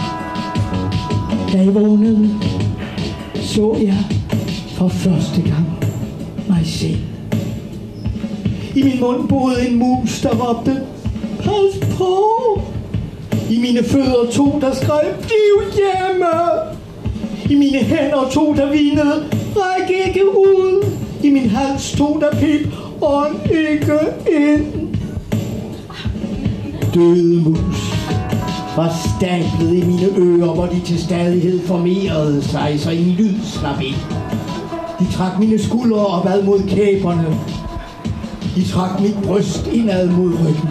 Da jeg vågnede, så jeg for første gang mig selv. I min mund boede en mus, der råbte, pas på! I mine fødder to, der skrev, bliv hjemme! I mine hænder to, der vinede, ræk ikke ud! I min hals to, der pip, ånd ikke ind! Døde mus var stablet i mine ører, hvor de til stadighed formerede sig, så en lyd slap ind. De trak mine skuldre opad mod kæberne. De trak mit bryst indad mod ryggen.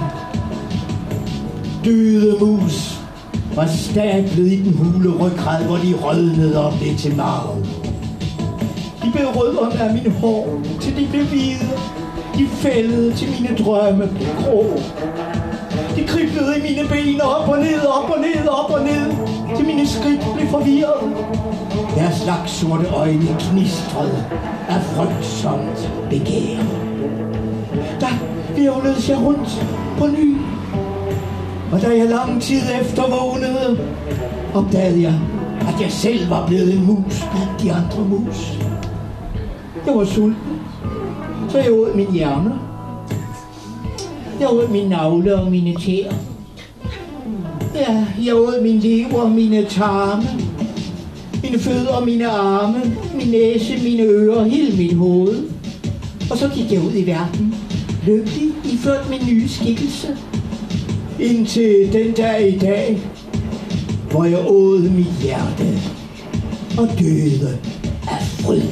Døde mus var stablet i den hule ryggrad, hvor de rødnede op lidt til marv. De blev rødderne af mine hår, til de blev hvide. De fældede til mine drømme grå. De kriblede i mine ben op og ned, op og ned, op og ned, til mine skridt blev forvirret. Deres laksorte øjne knistrede af frygtsomt begær. Da virvledes jeg rundt på ny, og da jeg lang tid efter vågnede, opdagede jeg, at jeg selv var blevet en mus blandt de andre mus. Jeg var sulten, så jeg åd min hjerne. Jeg åd min navle og mine tæer. Ja, jeg åd min lever og mine tarme. Mine fødder og mine arme. Min næse, mine ører, hele mit hoved. Og så gik jeg ud i verden. Lykkelig, iført min nye skikkelse. Indtil den dag i dag, hvor jeg åd mit hjerte og døde af fryd.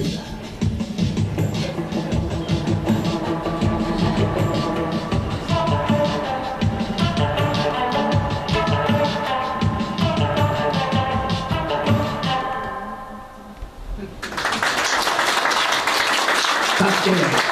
Tak skal du have.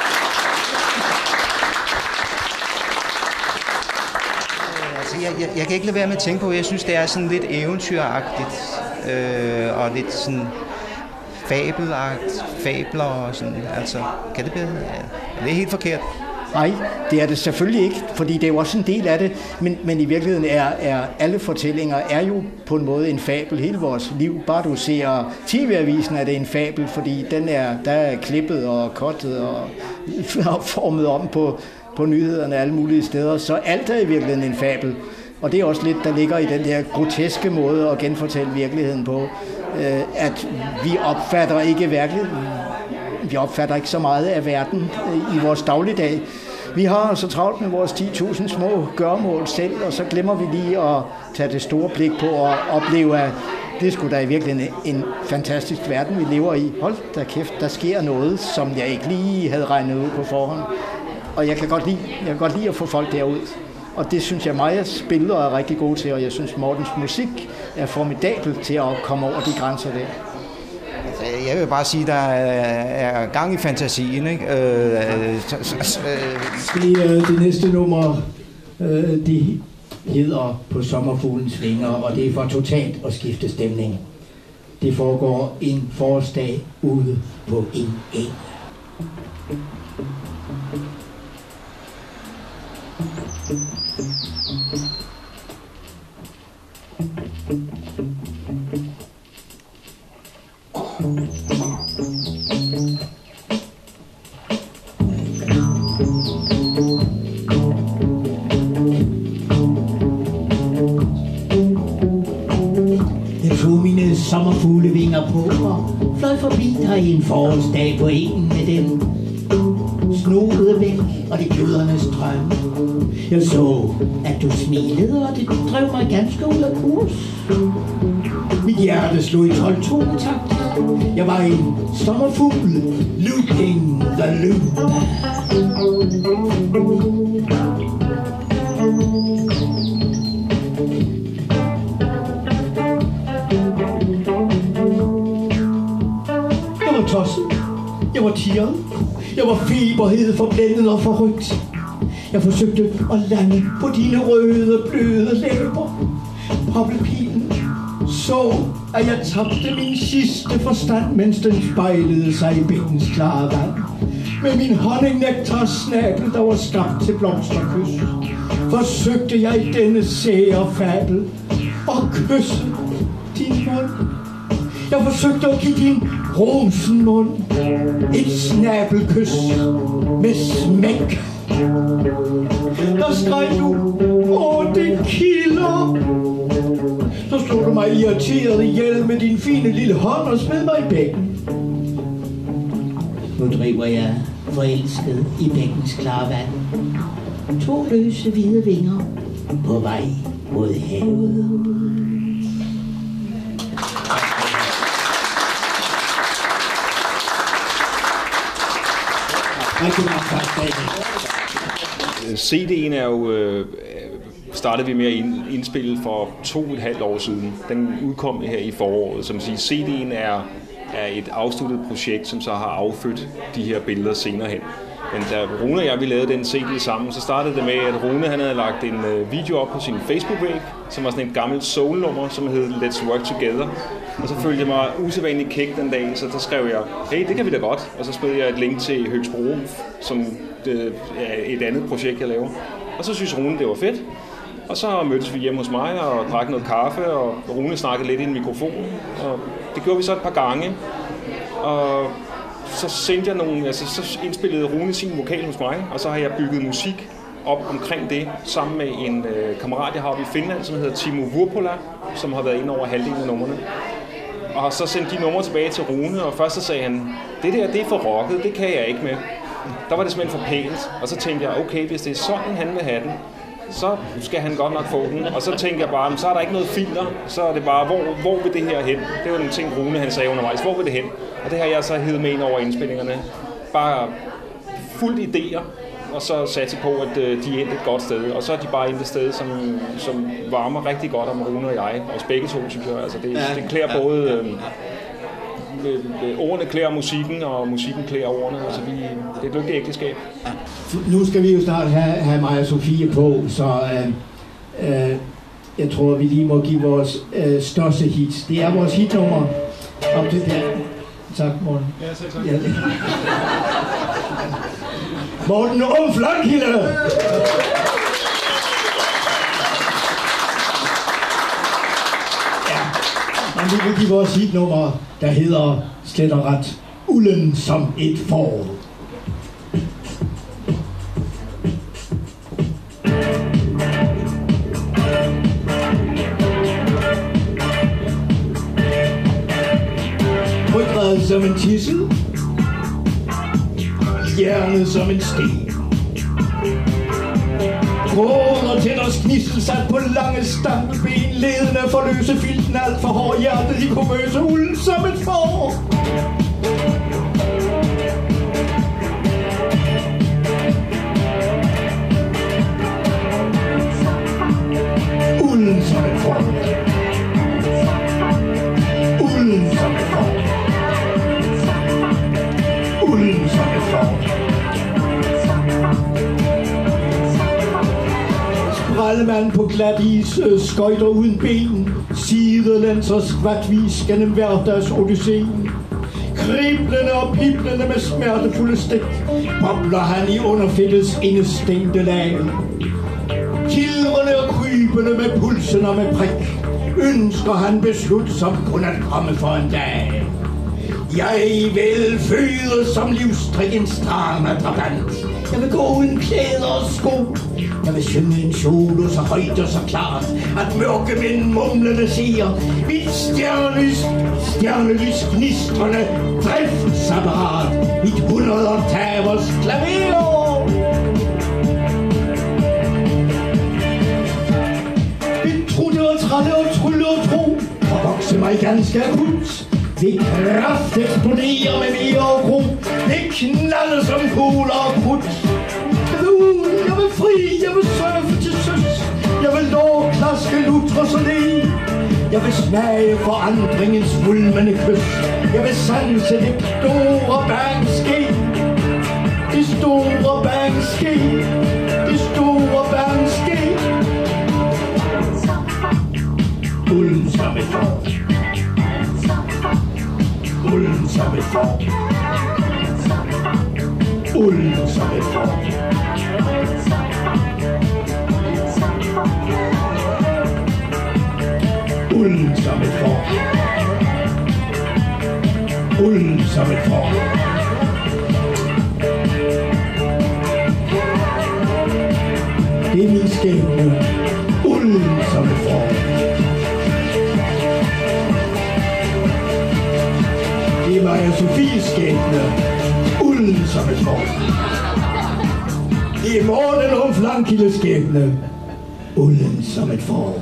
Jeg, jeg, jeg kan ikke lade være med at tænke på, jeg synes, det er sådan lidt eventyragtigt, øh, og lidt sådan fabelagt, fabler og sådan, altså, kan det være, ja, det er helt forkert. Nej, det er det selvfølgelig ikke, fordi det er jo også en del af det, men, men i virkeligheden er, er alle fortællinger er jo på en måde en fabel hele vores liv. Bare du ser T V-avisen, er det en fabel, fordi den er, der er klippet og kottet og formet om på, på nyhederne alle mulige steder, så alt er i virkeligheden en fabel. Og det er også lidt, der ligger i den der groteske måde at genfortælle virkeligheden på, at vi opfatter ikke virkeligheden. Vi opfatter ikke så meget af verden i vores dagligdag. Vi har så travlt med vores ti tusind små gørmål selv, og så glemmer vi lige at tage det store blik på og opleve, at det skulle da i virkeligheden en fantastisk verden, vi lever i. Hold da kæft, der sker noget, som jeg ikke lige havde regnet ud på forhånd. Og jeg kan godt lide, jeg kan godt lide at få folk derud. Og det synes jeg, Majas billeder er rigtig gode til, og jeg synes, Mortens musik er formidabel til at komme over de grænser der. Jeg vil bare sige, at der er gang i fantasien, ikke? Øh, det, øh, det næste nummer, øh, det hedder På sommerfuglens vinger, og det er for totalt at skifte stemning. Det foregår en forårsdag ude på en eng. Jeg tog mine sommerfuglevinger på og fløj forbi dig en forårsdag på engen med den snodede væk og de glødende strøm. Jeg så, at du smilede, og det drev mig ganske ud af kurs. Mit hjerte slog i tolv-tonetakt. Jeg var en sommerfugl, looping the loop. Jeg var tosset. Jeg var tiret. Jeg var feberhed, forblændet og forrygt. Jeg forsøgte at lande på dine røde, bløde læber. Poppelpilen så, at jeg tabte min sidste forstand, mens den spejlede sig i bækkens klare vand. Med min honningnektarsnabel, der var skabt til blomsterkys, forsøgte jeg i denne sære fabel at kysse din mund. Jeg forsøgte at give din rosenmund et snabelkys med smæk. Der skreg du, åh, det kilder. Så slog du mig irriteret ihjel med din fine lille hånd og smed mig i bækken. Nu driver jeg forelsket i bækkens klare vand. To løse hvide vinger på vej mod havet. C D'en er jo øh, startede vi med at indspille for to og et halvt år siden. Den udkom her i foråret. Som siger, C D'en er, er et afsluttet projekt, som så har affødt de her billeder senere hen. Men da Rune og jeg vi lavede den C D sammen, så startede det med, at Rune han havde lagt en video op på sin Facebook-væg, som var sådan et gammelt soul-nummer, som hed Let's Work Together. Og så følte jeg mig usædvanligt kæk den dag, så der skrev jeg, hey, det kan vi da godt. Og så smed jeg et link til Høgsbro, som det er et andet projekt, jeg laver. Og så synes Rune, det var fedt. Og så mødtes vi hjemme hos mig og drak noget kaffe, og Rune snakkede lidt i en mikrofon. Og det gjorde vi så et par gange. Og så sendte jeg nogle, altså så indspillede Rune sin vokal hos mig, og så har jeg bygget musik op omkring det, sammen med en øh, kammerat, jeg har oppe i Finland, som hedder Timo Vurpola, som har været inde over halvdelen af numrene. Og så sendte de numre tilbage til Rune, og først så sagde han, det der, det er for rocket, det kan jeg ikke med. Der var det simpelthen for pænt, og så tænkte jeg, okay, hvis det er sådan, han vil have den, så skal han godt nok få den. Og så tænkte jeg bare, så er der ikke noget filter, så er det bare, hvor, hvor vil det her hen? Det var den ting, Rune han sagde undervejs, hvor vil det hen? Og det har jeg så hævet med ind over indspillingerne. Bare fuldt idéer, og så satse på, at de endte et godt sted. Og så er de bare endt et sted, som, som varmer rigtig godt om Rune og jeg. Og begge to, synes jeg. Altså, det, ja, det klæder ja, både... Ja, ja. Øh, ordene klæder musikken, og musikken klæder ordene. Altså, vi, det er et lykkeligt ægteskab. Ja. Nu skal vi jo snart have, have Maja Sofie på, så øh, øh, jeg tror, vi lige må give vores øh, største hit. Det er vores hitnummer op til der. Tak, Morten. Ja, tak, tak. Ja. Morten Umflankilde! Ja, og vi vil give vores hitnummer, der hedder slet og ret Ulden som et får. Ryggraden som en tissel, hjernet som en sten. Gråder til deres knissel sat på lange stampeben, ledende for løse filten alt for hård, hjertet i komøse ulden som et får. Ulden som et får. Ulden som et får. Ulden som et får. Sprallemand på glat is, skøjter uden ben, sidelenser skvatvis gennem hverdags odysseen. Kriblende og piblende med smertefulde stik, bobler han i underfældets indestængte lag. Kildrende og krybende med pulsen og med prik, ønsker han beslutsomt kun at komme for en dag. Jeg vil føde som livstrikkens dramatrabant. Jeg vil gå uden klæder og sko. Jeg vil synge en solo så højt og så klart, at mørke min mumlende siger, mit stjernelys, stjernelys gnistrende driftsapparat, mit hundrede oktavers klaver. Mit trutte og tralle og trylle og tro, og vokse mig ganske akut. Det kraft eksploderer med mere og gro. Det knalder som kugler og krudt. Jeg vil ud, jeg vil fri, jeg vil surfe til søs. Jeg vil lov klaske lutre så le. Jeg vil smage forandringens svulmende kys. Jeg vil sanse det store bang ske. Det store bang ske. Det store bang ske. Ulden som et får. Ulden som et får. Ulden som et får. Ulden som et får. Ulden som et får. Det er min skæbne. Ulden som et får. Det er Maja Sofies skæbne. Ulden som et får. Det er Morten Umflankildes skæbne. Ulden som et får.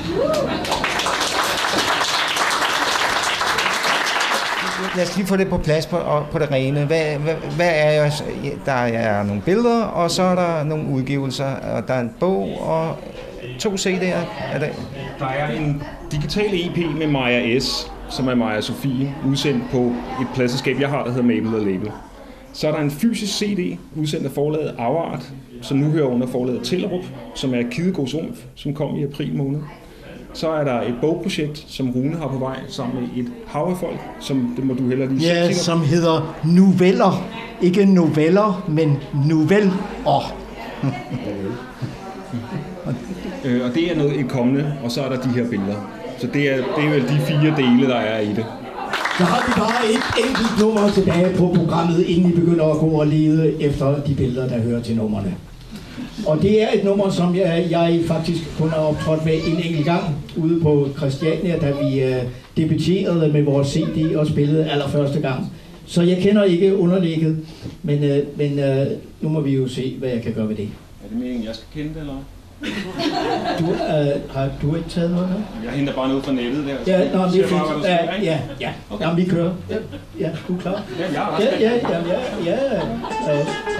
Lad os lige få det på plads på, på det rene. Hvad, hvad, hvad er jeg? Der er nogle billeder, og så er der nogle udgivelser, og der er en bog og to C D'er. Er det? Der er en digital E P med Maja S, som er Maja Sofie, udsendt på et pladselskab, jeg har, der hedder Mabel og Label. Så er der en fysisk C D, udsendt af forlaget Afart, som nu hører under forlaget Tellerup, som er Kidegods Umf, som kom i april måned. Så er der et bogprojekt, som Rune har på vej, sammen med et hav af folk, som det må du heller lige ja, sige. Som hedder Noveller. Ikke noveller, men noveller. øh, og det er noget et kommende, og så er der de her billeder. Så det er, det er vel de fire dele, der er i det. Så har vi bare et enkelt nummer tilbage på programmet, inden I begynder at gå og lede efter de billeder, der hører til numrene. Og det er et nummer, som jeg, jeg faktisk kun har optrådt med en enkelt gang ude på Christiania, da vi uh, debuterede med vores C D og spillede allerførste gang. Så jeg kender ikke underlægget, men, uh, men uh, nu må vi jo se, hvad jeg kan gøre ved det. Er det meningen, jeg skal kende det, eller? Du, uh, har du ikke taget noget med? Jeg henter bare noget fra nettet der. Ja, nå, det er bare, fint. Ja, ja, ja. Okay. Jamen, vi kører. Ja, ja, du er klar? Ja, jeg er ja, ja, ja, ja, ja. ja.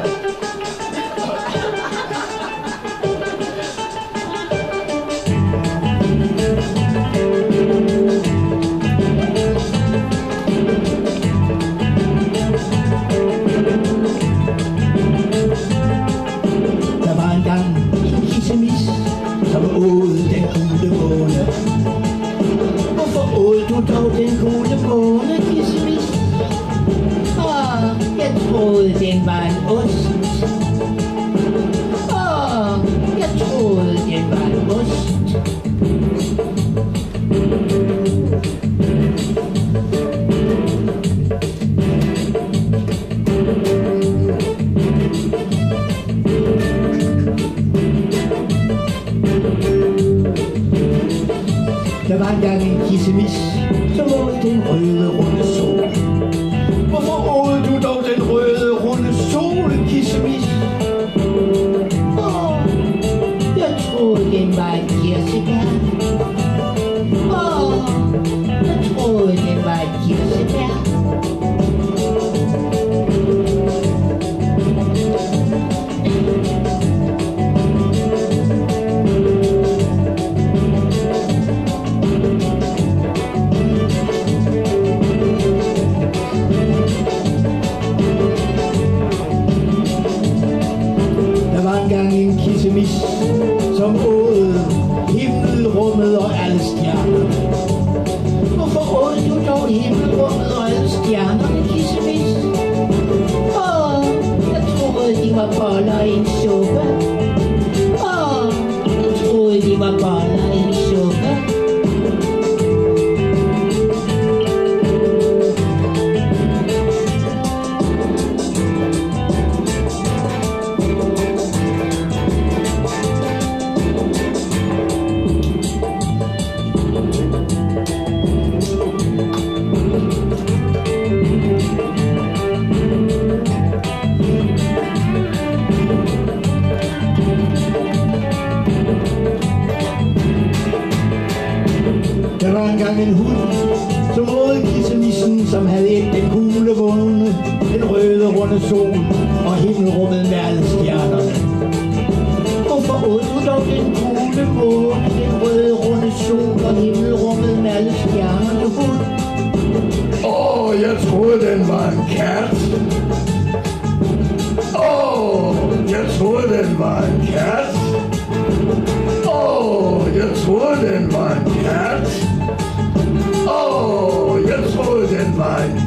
Der var engang en kissemis, som åd den gule måne. Hvorfor åd du dog den gule måne, kissemis? Åh, jeg troede den var en ost. Åh, jeg troede den var en ost. Der var engang en kissemis, som åd den røde runde sol. Hvorfor åd du dog den røde runde sol, kissemis? Åh, jeg troede den var et kirsebær. Åh, jeg troede den var et kirsebær. Kissemis, som åd himmelrummet og alle stjernerne. Hvorfor åd du dog himmelrummet og alle stjernerne, kissemis? Åh, jeg troede de var boller i en suppe. Åh, jeg troede de var boller i en suppe. Der var engang en hund, som åd kissemissen, som havde et den gule måne, den røde runde sol og himmelrummet med alle stjernerne. Hvorfor åd du dog den gule måne, den røde runde sol og himmelrummet med alle stjernerne, hund? Åh, oh, jeg troede den var en kat. Åh, oh, jeg troede den var en kat. Åh, oh, jeg troede den var en kat. Åh, oh, jeg troede den var en...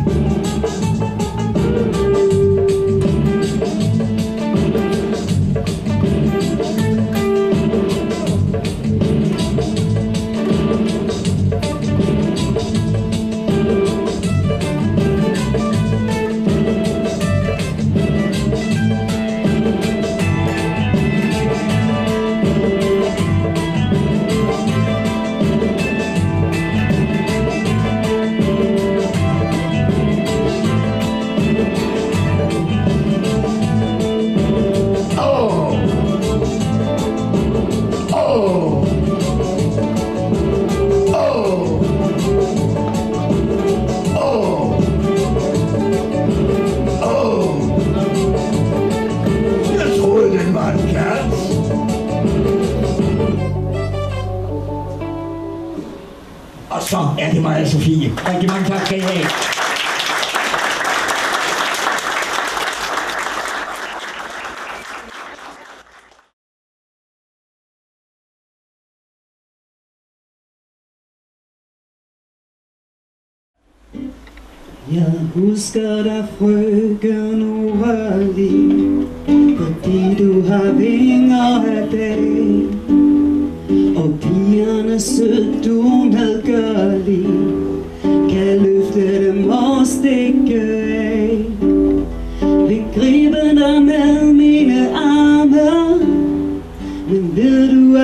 Og så er det mig og Sofie. Rigtig mange tak skal I have. Jeg husker dig, frøken urørlig, fordi du har vinger af dag. Og pigerne sød, du medgørlig, kan løfte dem og stikke af. Vil gribe dig med mine arme,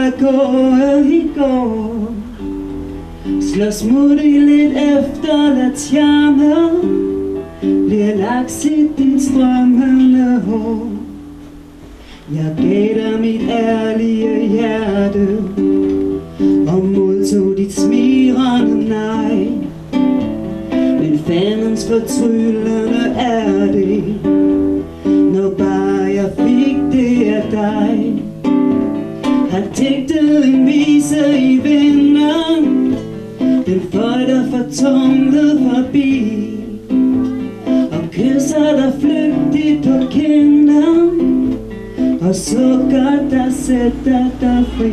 er gået i går. Slå smuttig lidt efter, lad charme bliver laks i dit strømmende hår. Jeg gav dig mit ærlige hjerte og modtog dit smirrende nej. Men fandens fortryllende er det, når bare jeg fik det af dig. Har digtet en vise i vinden, den fløjter fortumlet forbi, og kysser dig flygtigt på kinden, og sukker der sætter dig fri.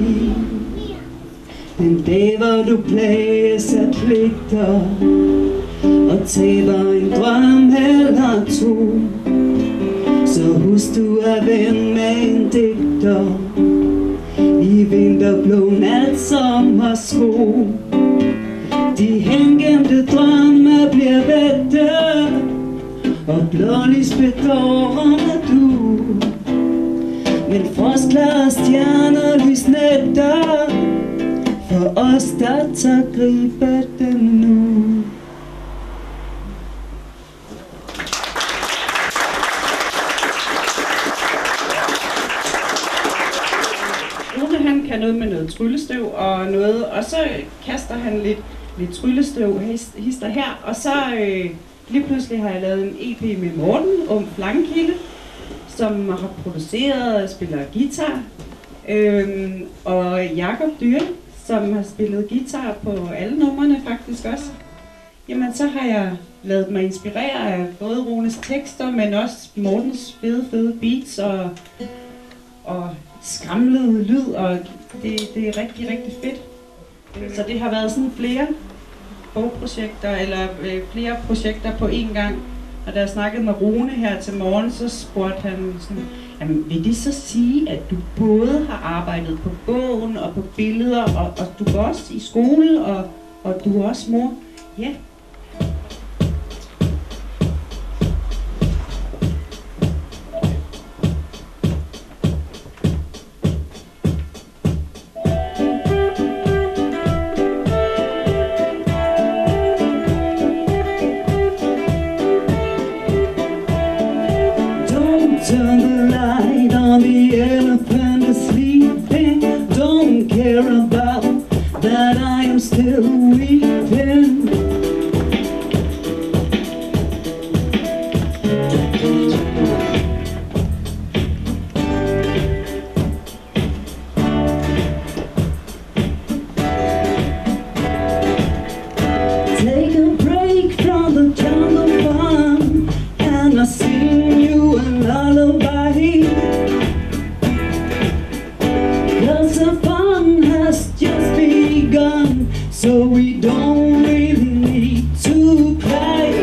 Den dag hvor du plages af pligter og taber en drøm eller to, så husk du er ven med en digter i vinterblå nat sommersko. De hengemte drømme bliver vætte, og blålys bedårende du. Men frostklare stjerner lys nætter for os, der tager gribe dem nu. Rune, han kan noget med noget tryllestøv og noget, og så kaster han lidt, lidt tryllestøv hister her, og så øh, lige pludselig har jeg lavet en E P med Morten om Flankilde, som har produceret og spiller guitar, øhm, og Jakob Dyre, som har spillet guitar på alle numrene faktisk også. Jamen så har jeg lavet mig inspirere af både Runes tekster, men også Mortens fede, fede beats og, og skramlede lyd, og det, det er rigtig, rigtig fedt. Så det har været sådan flere bogprojekter, eller øh, flere projekter på én gang. Og da jeg snakkede med Rune her til morgen, så spurgte han sådan, jamen vil det så sige, at du både har arbejdet på bogen og på billeder, og, og du går også i skole, og, og du er også mor? Ja. Turn the light on, the elephant is sleeping. Don't care about that, I am still weeping. Take a break from the jungle fun, and I sing you a lullaby. Cause the fun has just begun, so we don't really need to cry.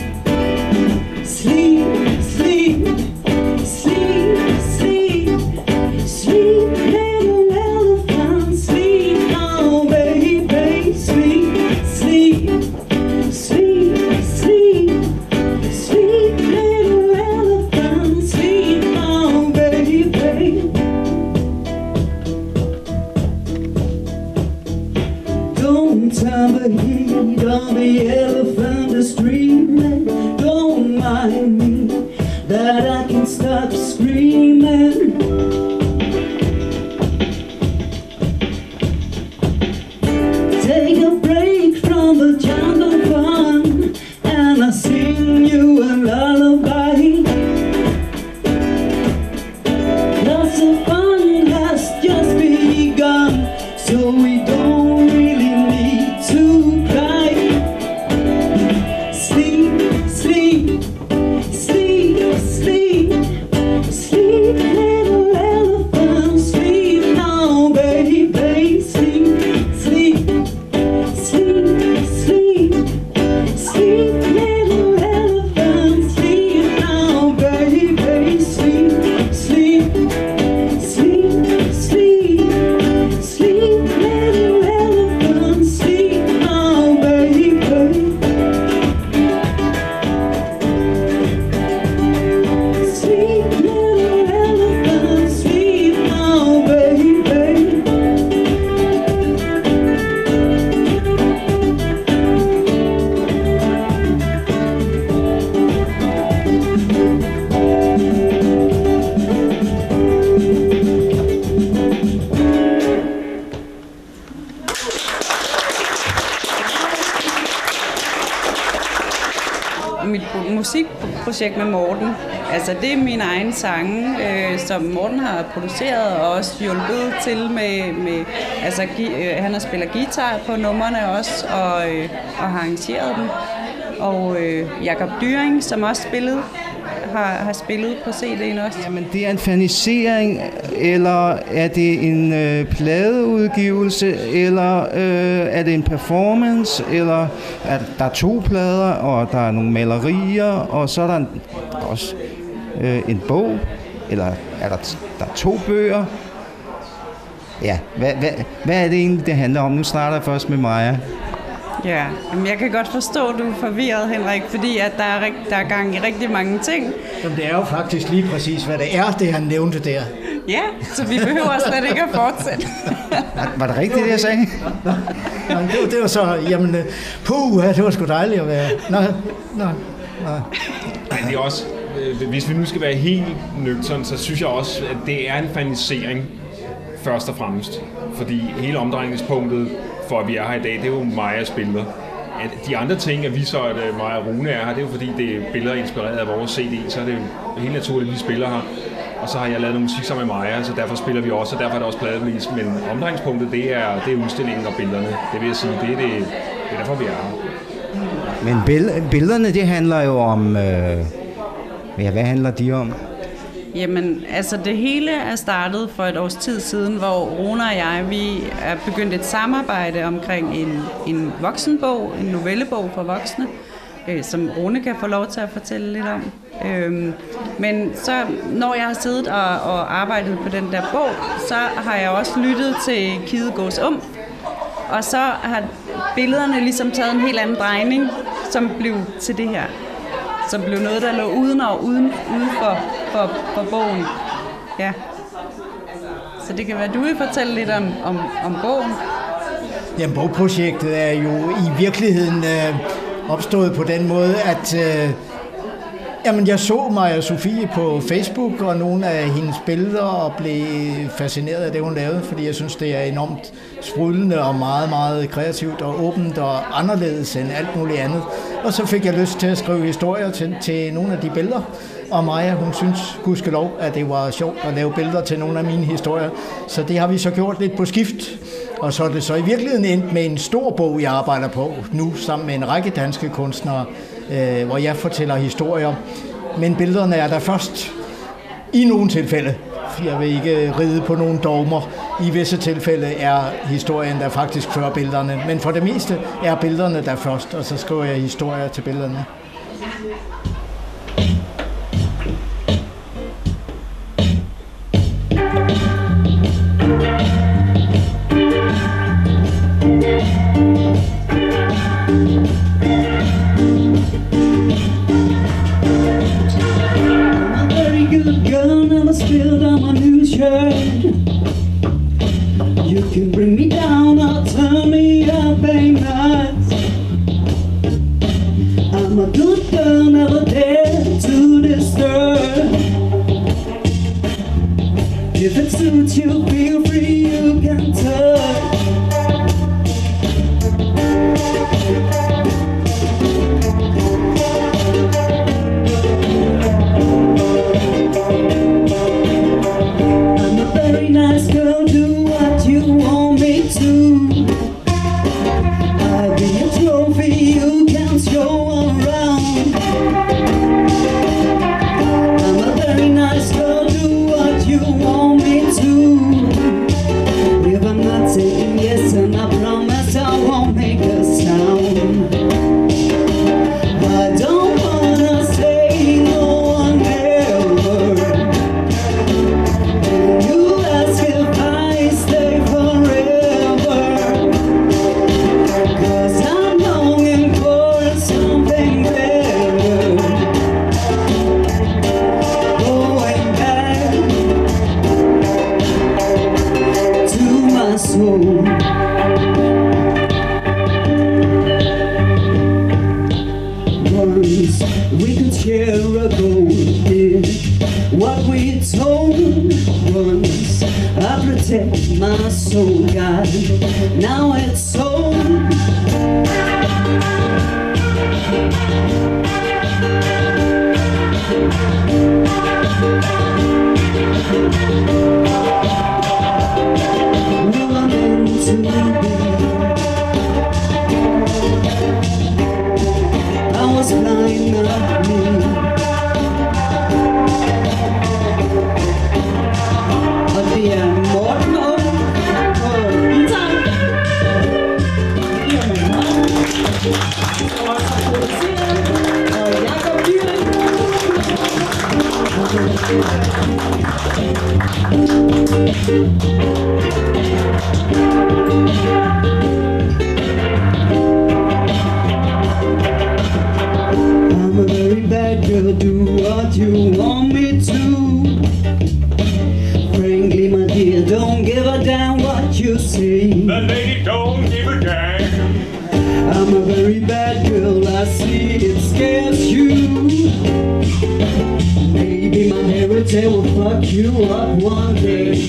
Sleep, sleep, sleep, sleep, sleep, little elephant, sleep now, baby, sleep, sleep, sleep, sleep, sleep, little elephant, sleep now, baby. Don't turn the heat on, the elephant is dreaming. Don't mind me, that I can stop screaming. Take a break from the jungle fun, and I sing you a lullaby. Cause the fun has just begun, so we don't really need to cry. Sleep, sleep, sleep, sleep, sleep, little elephant, sleep now, baby, sleep, sleep, sleep, sleep, mit musikprojekt med Morten. Altså det er mine egne sange, øh, som Morten har produceret og også hjulpet til med, med altså øh, han har spillet guitar på numrene også og, øh, og har arrangeret dem. Og øh, Jakob Dyring, som også spillede, har, har spillet på C D'en også. Jamen det er en fanisering, eller er det en øh, pladeudgivelse, eller øh, er det en performance, eller er der er to plader, og der er nogle malerier, og så er der en, også øh, en bog, eller er der, der er to bøger? Ja, hvad, hvad, hvad er det egentlig, det handler om? Nu starter jeg først med Maja. Ja, jamen jeg kan godt forstå, at du er forvirret, Henrik, fordi at der, er, der er gang i rigtig mange ting. Jamen, det er jo faktisk lige præcis, hvad det er, det han nævnte der. Ja, så vi behøver slet ikke at fortsætte. var, var det rigtigt, det jeg sagde? Nå, nå, det, var, det var så, jamen, puh, det var sgu dejligt at være. Nå, nå, nå. Men det er også, hvis vi nu skal være helt nøgtern, så synes jeg også, at det er en fanisering, først og fremmest. Fordi hele omdrejningspunktet for, at vi er her i dag, det er jo Majas billeder. At de andre ting, at vi så, at Maja og Rune er her, det er jo fordi, det er billeder inspireret af vores C D, så er det jo helt naturligt, at vi spiller her. Og så har jeg lavet noget musik sammen med Maja, så derfor spiller vi også, og derfor er der også pladebevis. Men omdrejningspunktet, det er, det er udstillingen og billederne. Det vil jeg sige, det er, det, det er derfor, vi er her. Men billederne, det handler jo om... Øh, ja, hvad handler de om? Jamen, altså det hele er startet for et års tid siden, hvor Rune og jeg, vi er begyndt et samarbejde omkring en, en voksenbog, en novellebog for voksne, øh, som Rune kan få lov til at fortælle lidt om. Øhm, men så, når jeg har siddet og, og arbejdet på den der bog, så har jeg også lyttet til Kide Gås Umf, og så har billederne ligesom taget en helt anden drejning, som blev til det her. Som blev noget, der lå uden og uden, uden for, for, for bogen. Ja. Så det kan være, du vil fortælle lidt om, om, om bogen. Jamen, bogprojektet er jo i virkeligheden øh, opstået på den måde, at øh, jamen, jeg så Maja Sofie på Facebook og nogle af hendes billeder og blev fascineret af det, hun lavede, fordi jeg synes, det er enormt sprudlende og meget, meget kreativt og åbent og anderledes end alt muligt andet. Og så fik jeg lyst til at skrive historier til, til nogle af de billeder. Og Maja, hun synes, gudskelov, at det var sjovt at lave billeder til nogle af mine historier. Så det har vi så gjort lidt på skift. Og så er det så i virkeligheden endt med en stor bog, jeg arbejder på nu, sammen med en række danske kunstnere, øh, hvor jeg fortæller historier. Men billederne er der først i nogle tilfælde. Jeg vil ikke ride på nogle dogmer. I visse tilfælde er historien der faktisk før billederne. Men for det meste er billederne der først, og så skriver jeg historier til billederne. You can bring me down or turn me up a notch. I'm a good girl, never dare to disturb. If it suits you, feel free, you can touch. My soul, God, now it's so. Og så producerer og Jakob Dyring. I'm a very bad girl, do what you want me to. Frankly, my dear, don't give a damn what you say. The lady don't give a damn. I'm a very bad girl, I see it scares you. Maybe my heritage will fuck you up one day.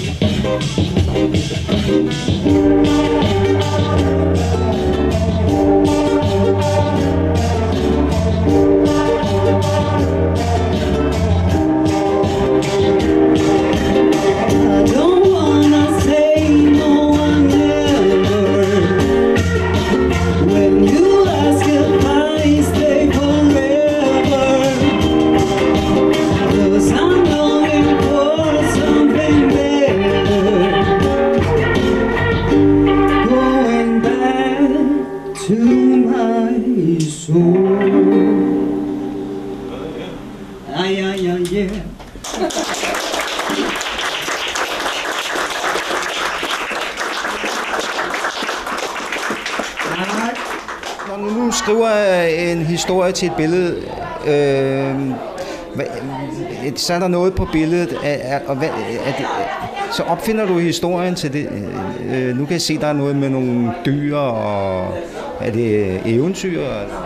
I don't wanna say no one ever. When you ask if I stay forever, 'cause I'm longing for something better. Going back to my soul. Ay, ay, ay, yeah. Når du nu skriver en historie til et billede, øh, hvad, så er der noget på billedet, er, og hvad, er det, så opfinder du historien til det. Øh, nu kan jeg se, der er noget med nogle dyr, og er det eventyr?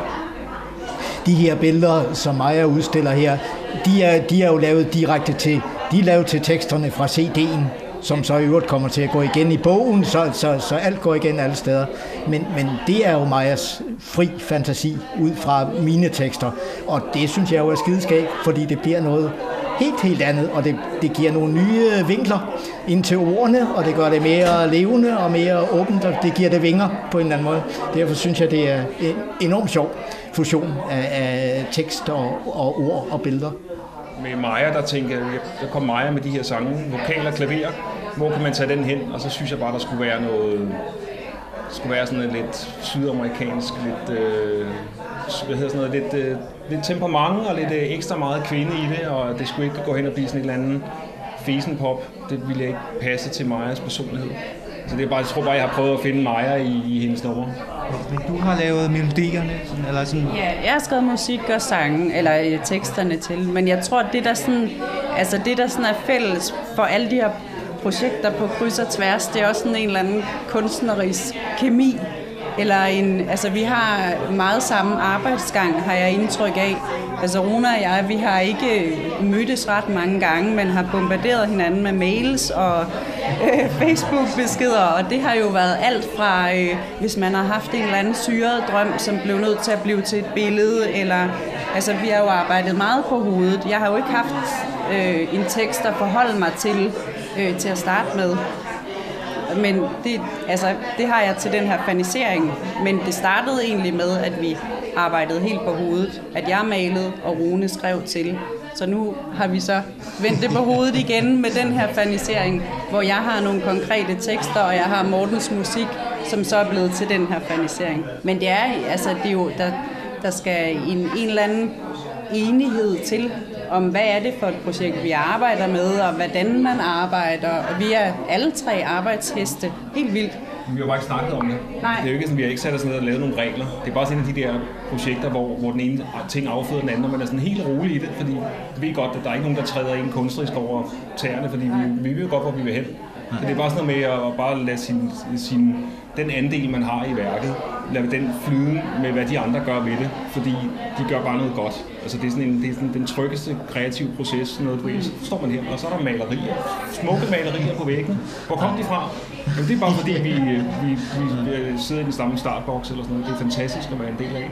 De her billeder, som Maja udstiller her, de er, de er jo lavet direkte til, de er lavet til teksterne fra C D'en, som så i øvrigt kommer til at gå igen i bogen, så, så, så alt går igen alle steder. Men, men det er jo Majas fri fantasi ud fra mine tekster, og det synes jeg jo er skideskab, fordi det bliver noget helt, helt andet, og det, det giver nogle nye vinkler ind til ordene, og det gør det mere levende og mere åbent, og det giver det vinger på en eller anden måde. Derfor synes jeg, det er en enormt sjov fusion af, af tekst og, og ord og billeder. Med Maja, der tænker jeg, der kom Maja med de her sange, vokal og klaver. Hvor kan man tage den hen? Og så synes jeg bare, der skulle være noget, skulle være sådan noget lidt sydamerikansk, lidt, øh, hvad hedder sådan noget, lidt, øh, lidt temperament og lidt øh, ekstra meget kvinde i det, og det skulle ikke gå hen og blive sådan et eller andet fesenpop. Det ville ikke passe til Majas personlighed. Så det er bare, jeg tror bare, jeg har prøvet at finde Maja i, i hendes nummer. Men du har lavet melodierne, sådan, eller sådan? Ja, jeg har skrevet musik og sange, eller øh, teksterne til, men jeg tror, det der sådan, altså det der sådan er fælles for alle de her projekter på kryds og tværs, det er også sådan en eller anden kunstnerisk kemi, eller en, altså vi har meget samme arbejdsgang, har jeg indtryk af. Altså Runa og jeg, vi har ikke mødtes ret mange gange, men har bombarderet hinanden med mails og øh, Facebook-beskeder, og det har jo været alt fra, øh, hvis man har haft en eller anden syret drøm, som blev nødt til at blive til et billede, eller altså vi har jo arbejdet meget på hovedet. Jeg har jo ikke haft øh, en tekst at forholde mig til, øh, til at starte med. Men det, altså, det har jeg til den her fanisering. Men det startede egentlig med, at vi arbejdede helt på hovedet. At jeg malede, og Rune skrev til. Så nu har vi så vendt det på hovedet igen med den her fanisering, hvor jeg har nogle konkrete tekster, og jeg har Mortens musik, som så er blevet til den her fanisering. Men det er, altså, det er jo, der, der skal en, en eller anden enighed til, om hvad er det for et projekt, vi arbejder med, og hvordan man arbejder. Og vi er alle tre arbejdsheste. Helt vildt. Vi har bare ikke snakket om det. Nej. Det er jo ikke sådan, vi har ikke sat os ned og lavet nogle regler. Det er bare sådan en af de der projekter, hvor, hvor den ene ting afføder den anden, og man er sådan helt rolig i det, fordi vi ved godt, at der er ikke nogen, der træder ind kunstnerisk over tæerne, fordi vi, vi ved jo godt, hvor vi vil hen. Så det er bare sådan noget med at bare lade sin, sin, den andel, man har i værket, lade den flyde med, hvad de andre gør ved det, fordi de gør bare noget godt. Altså det er sådan, en, det er sådan den tryggeste kreative proces, noget du ved, så står man her, og så er der malerier, smukke malerier på væggene. Hvor kom de fra? Jamen det er bare fordi, vi, vi, vi, vi sidder i den samme startboks eller sådan noget. Det er fantastisk at være en del af.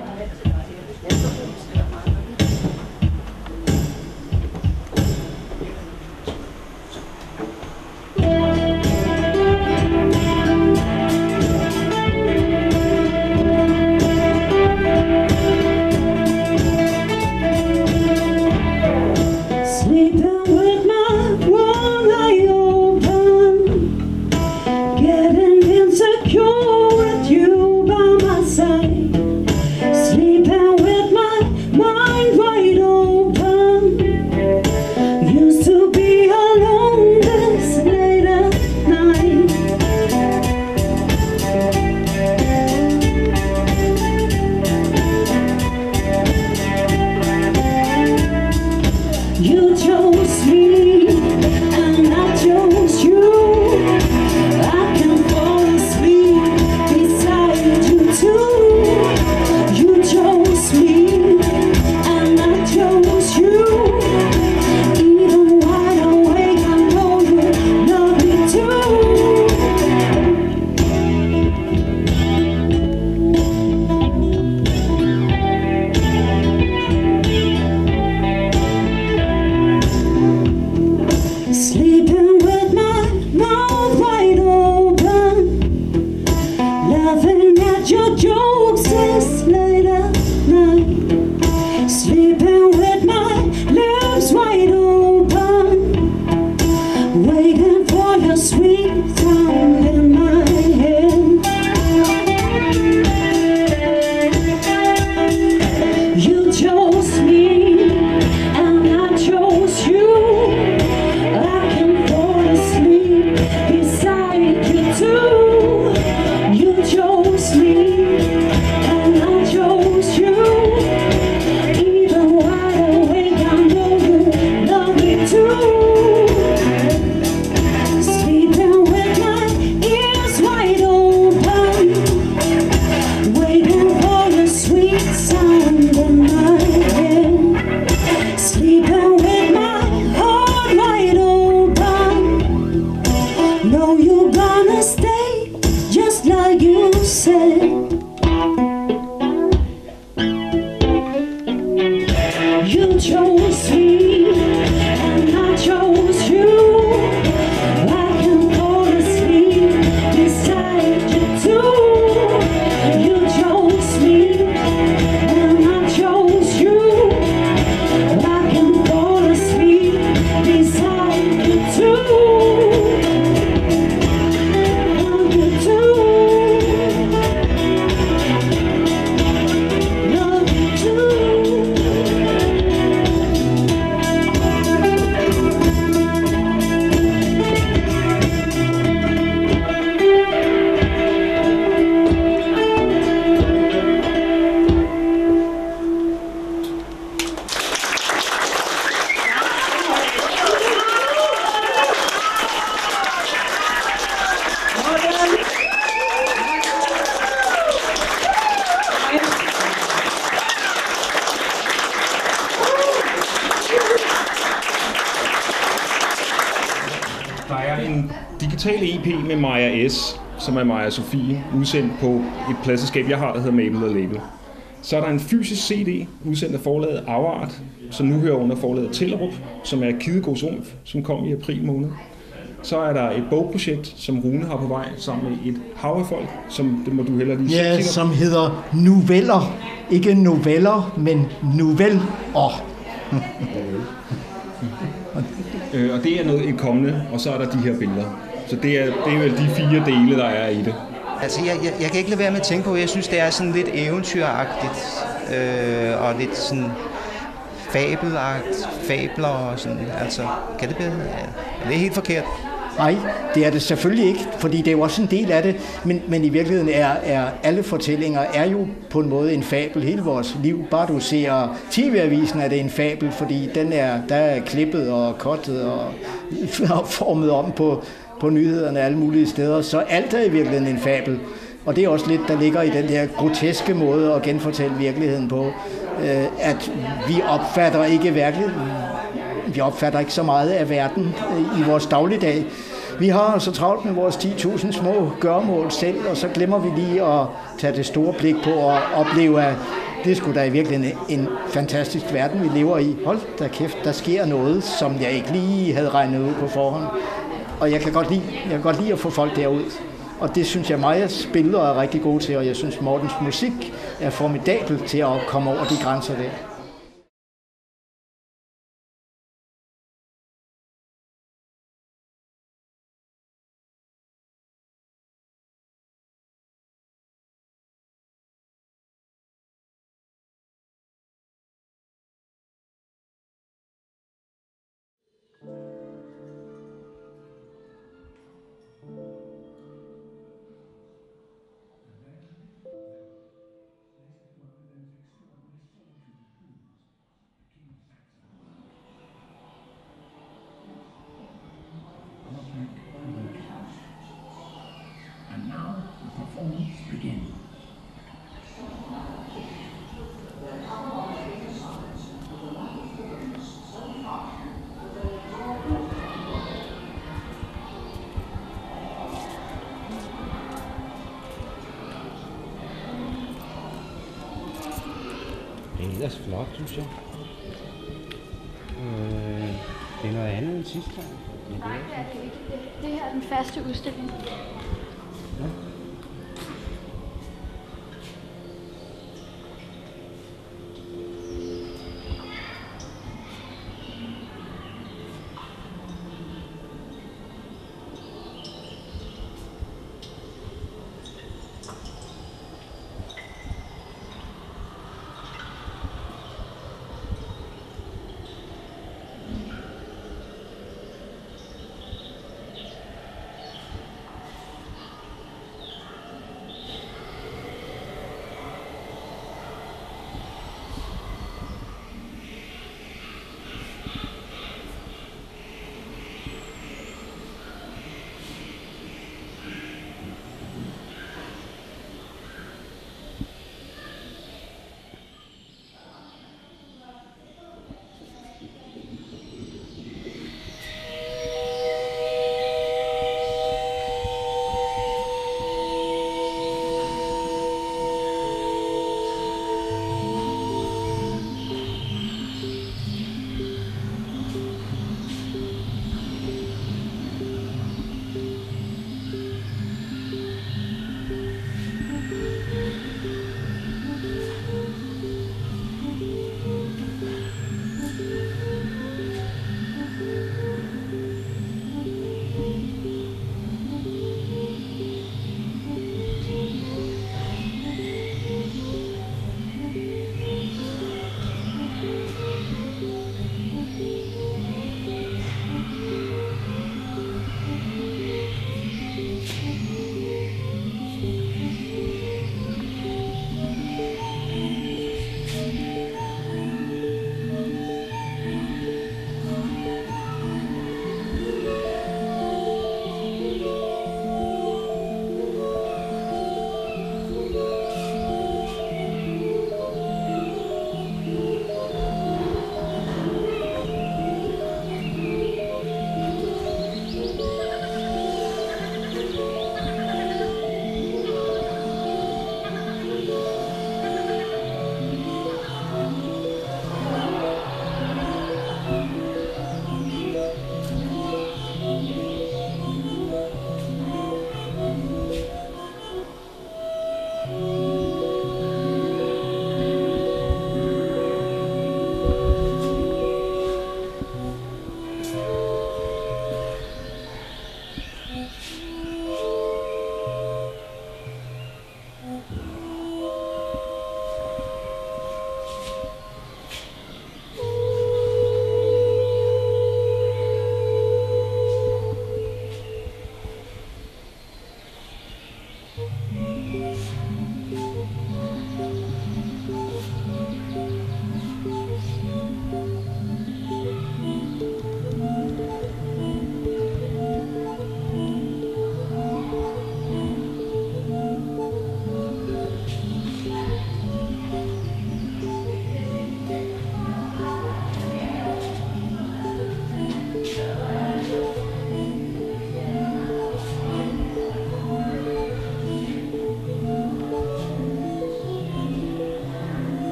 digital E P med Maja S, som er Maja Sofie, udsendt på et pladselskab, jeg har, der hedder Mabel og Label. Så er der en fysisk C D, udsendt af forlaget Afart, som nu hører under forlaget Tellerup, som er Kidegods Umf, som kom i april måned. Så er der et bogprojekt, som Rune har på vej, sammen med et hav af folk, som det må du heller lige ja, sige. Som hedder Noveller. Ikke noveller, men noveller. øh, og det er noget et kommende, og så er der de her billeder. Så det er, det er vel de fire dele, der er i det. Altså, jeg, jeg, jeg kan ikke lade være med at tænke på, jeg synes, det er sådan lidt eventyragtigt, øh, og lidt sådan fabelagt, fabler og sådan, altså, kan det være? Ja, det er helt forkert. Nej, det er det selvfølgelig ikke, fordi det er jo også en del af det, men, men i virkeligheden er, er alle fortællinger er jo på en måde en fabel hele vores liv. Bare du ser T V-avisen, er det en fabel, fordi den er, der er klippet og kottet og formet om på, på nyhederne alle mulige steder, så alt er i virkeligheden en fabel. Og det er også lidt, der ligger i den der groteske måde at genfortælle virkeligheden på, at vi opfatter ikke virkeligheden. Vi opfatter ikke så meget af verden i vores dagligdag. Vi har så travlt med vores ti tusind små gøremål selv, og så glemmer vi lige at tage det store blik på og opleve, at det skulle da i virkeligheden en fantastisk verden, vi lever i. Hold da kæft, der sker noget, som jeg ikke lige havde regnet ud på forhånd. Og jeg kan godt lide, jeg kan godt lide at få folk derud. Og det synes jeg, Majas billeder er rigtig gode til, og jeg synes, Mortens musik er formidabel til at komme over de grænser der. Ellers flot, synes jeg. Øh, det er noget andet end sidste gang. Nej, det er det ikke. Det her er den faste udstilling. Ja.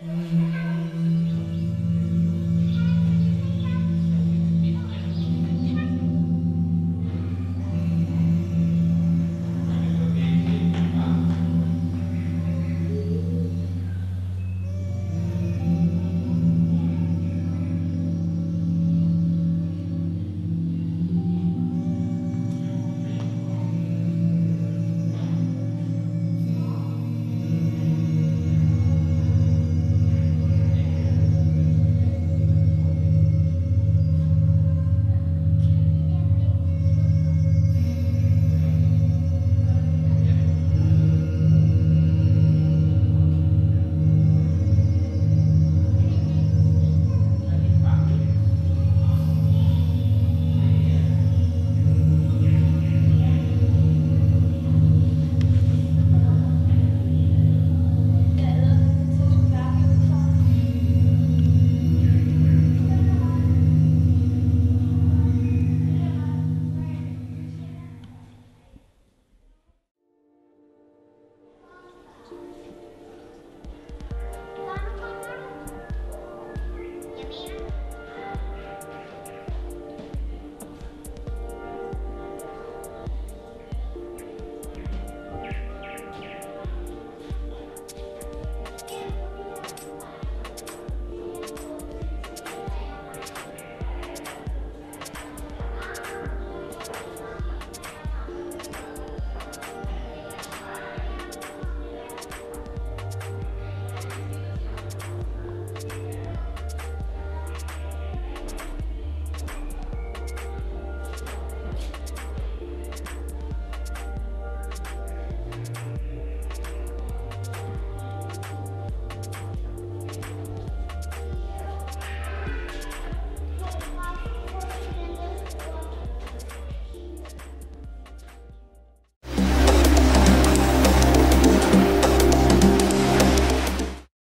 Mm.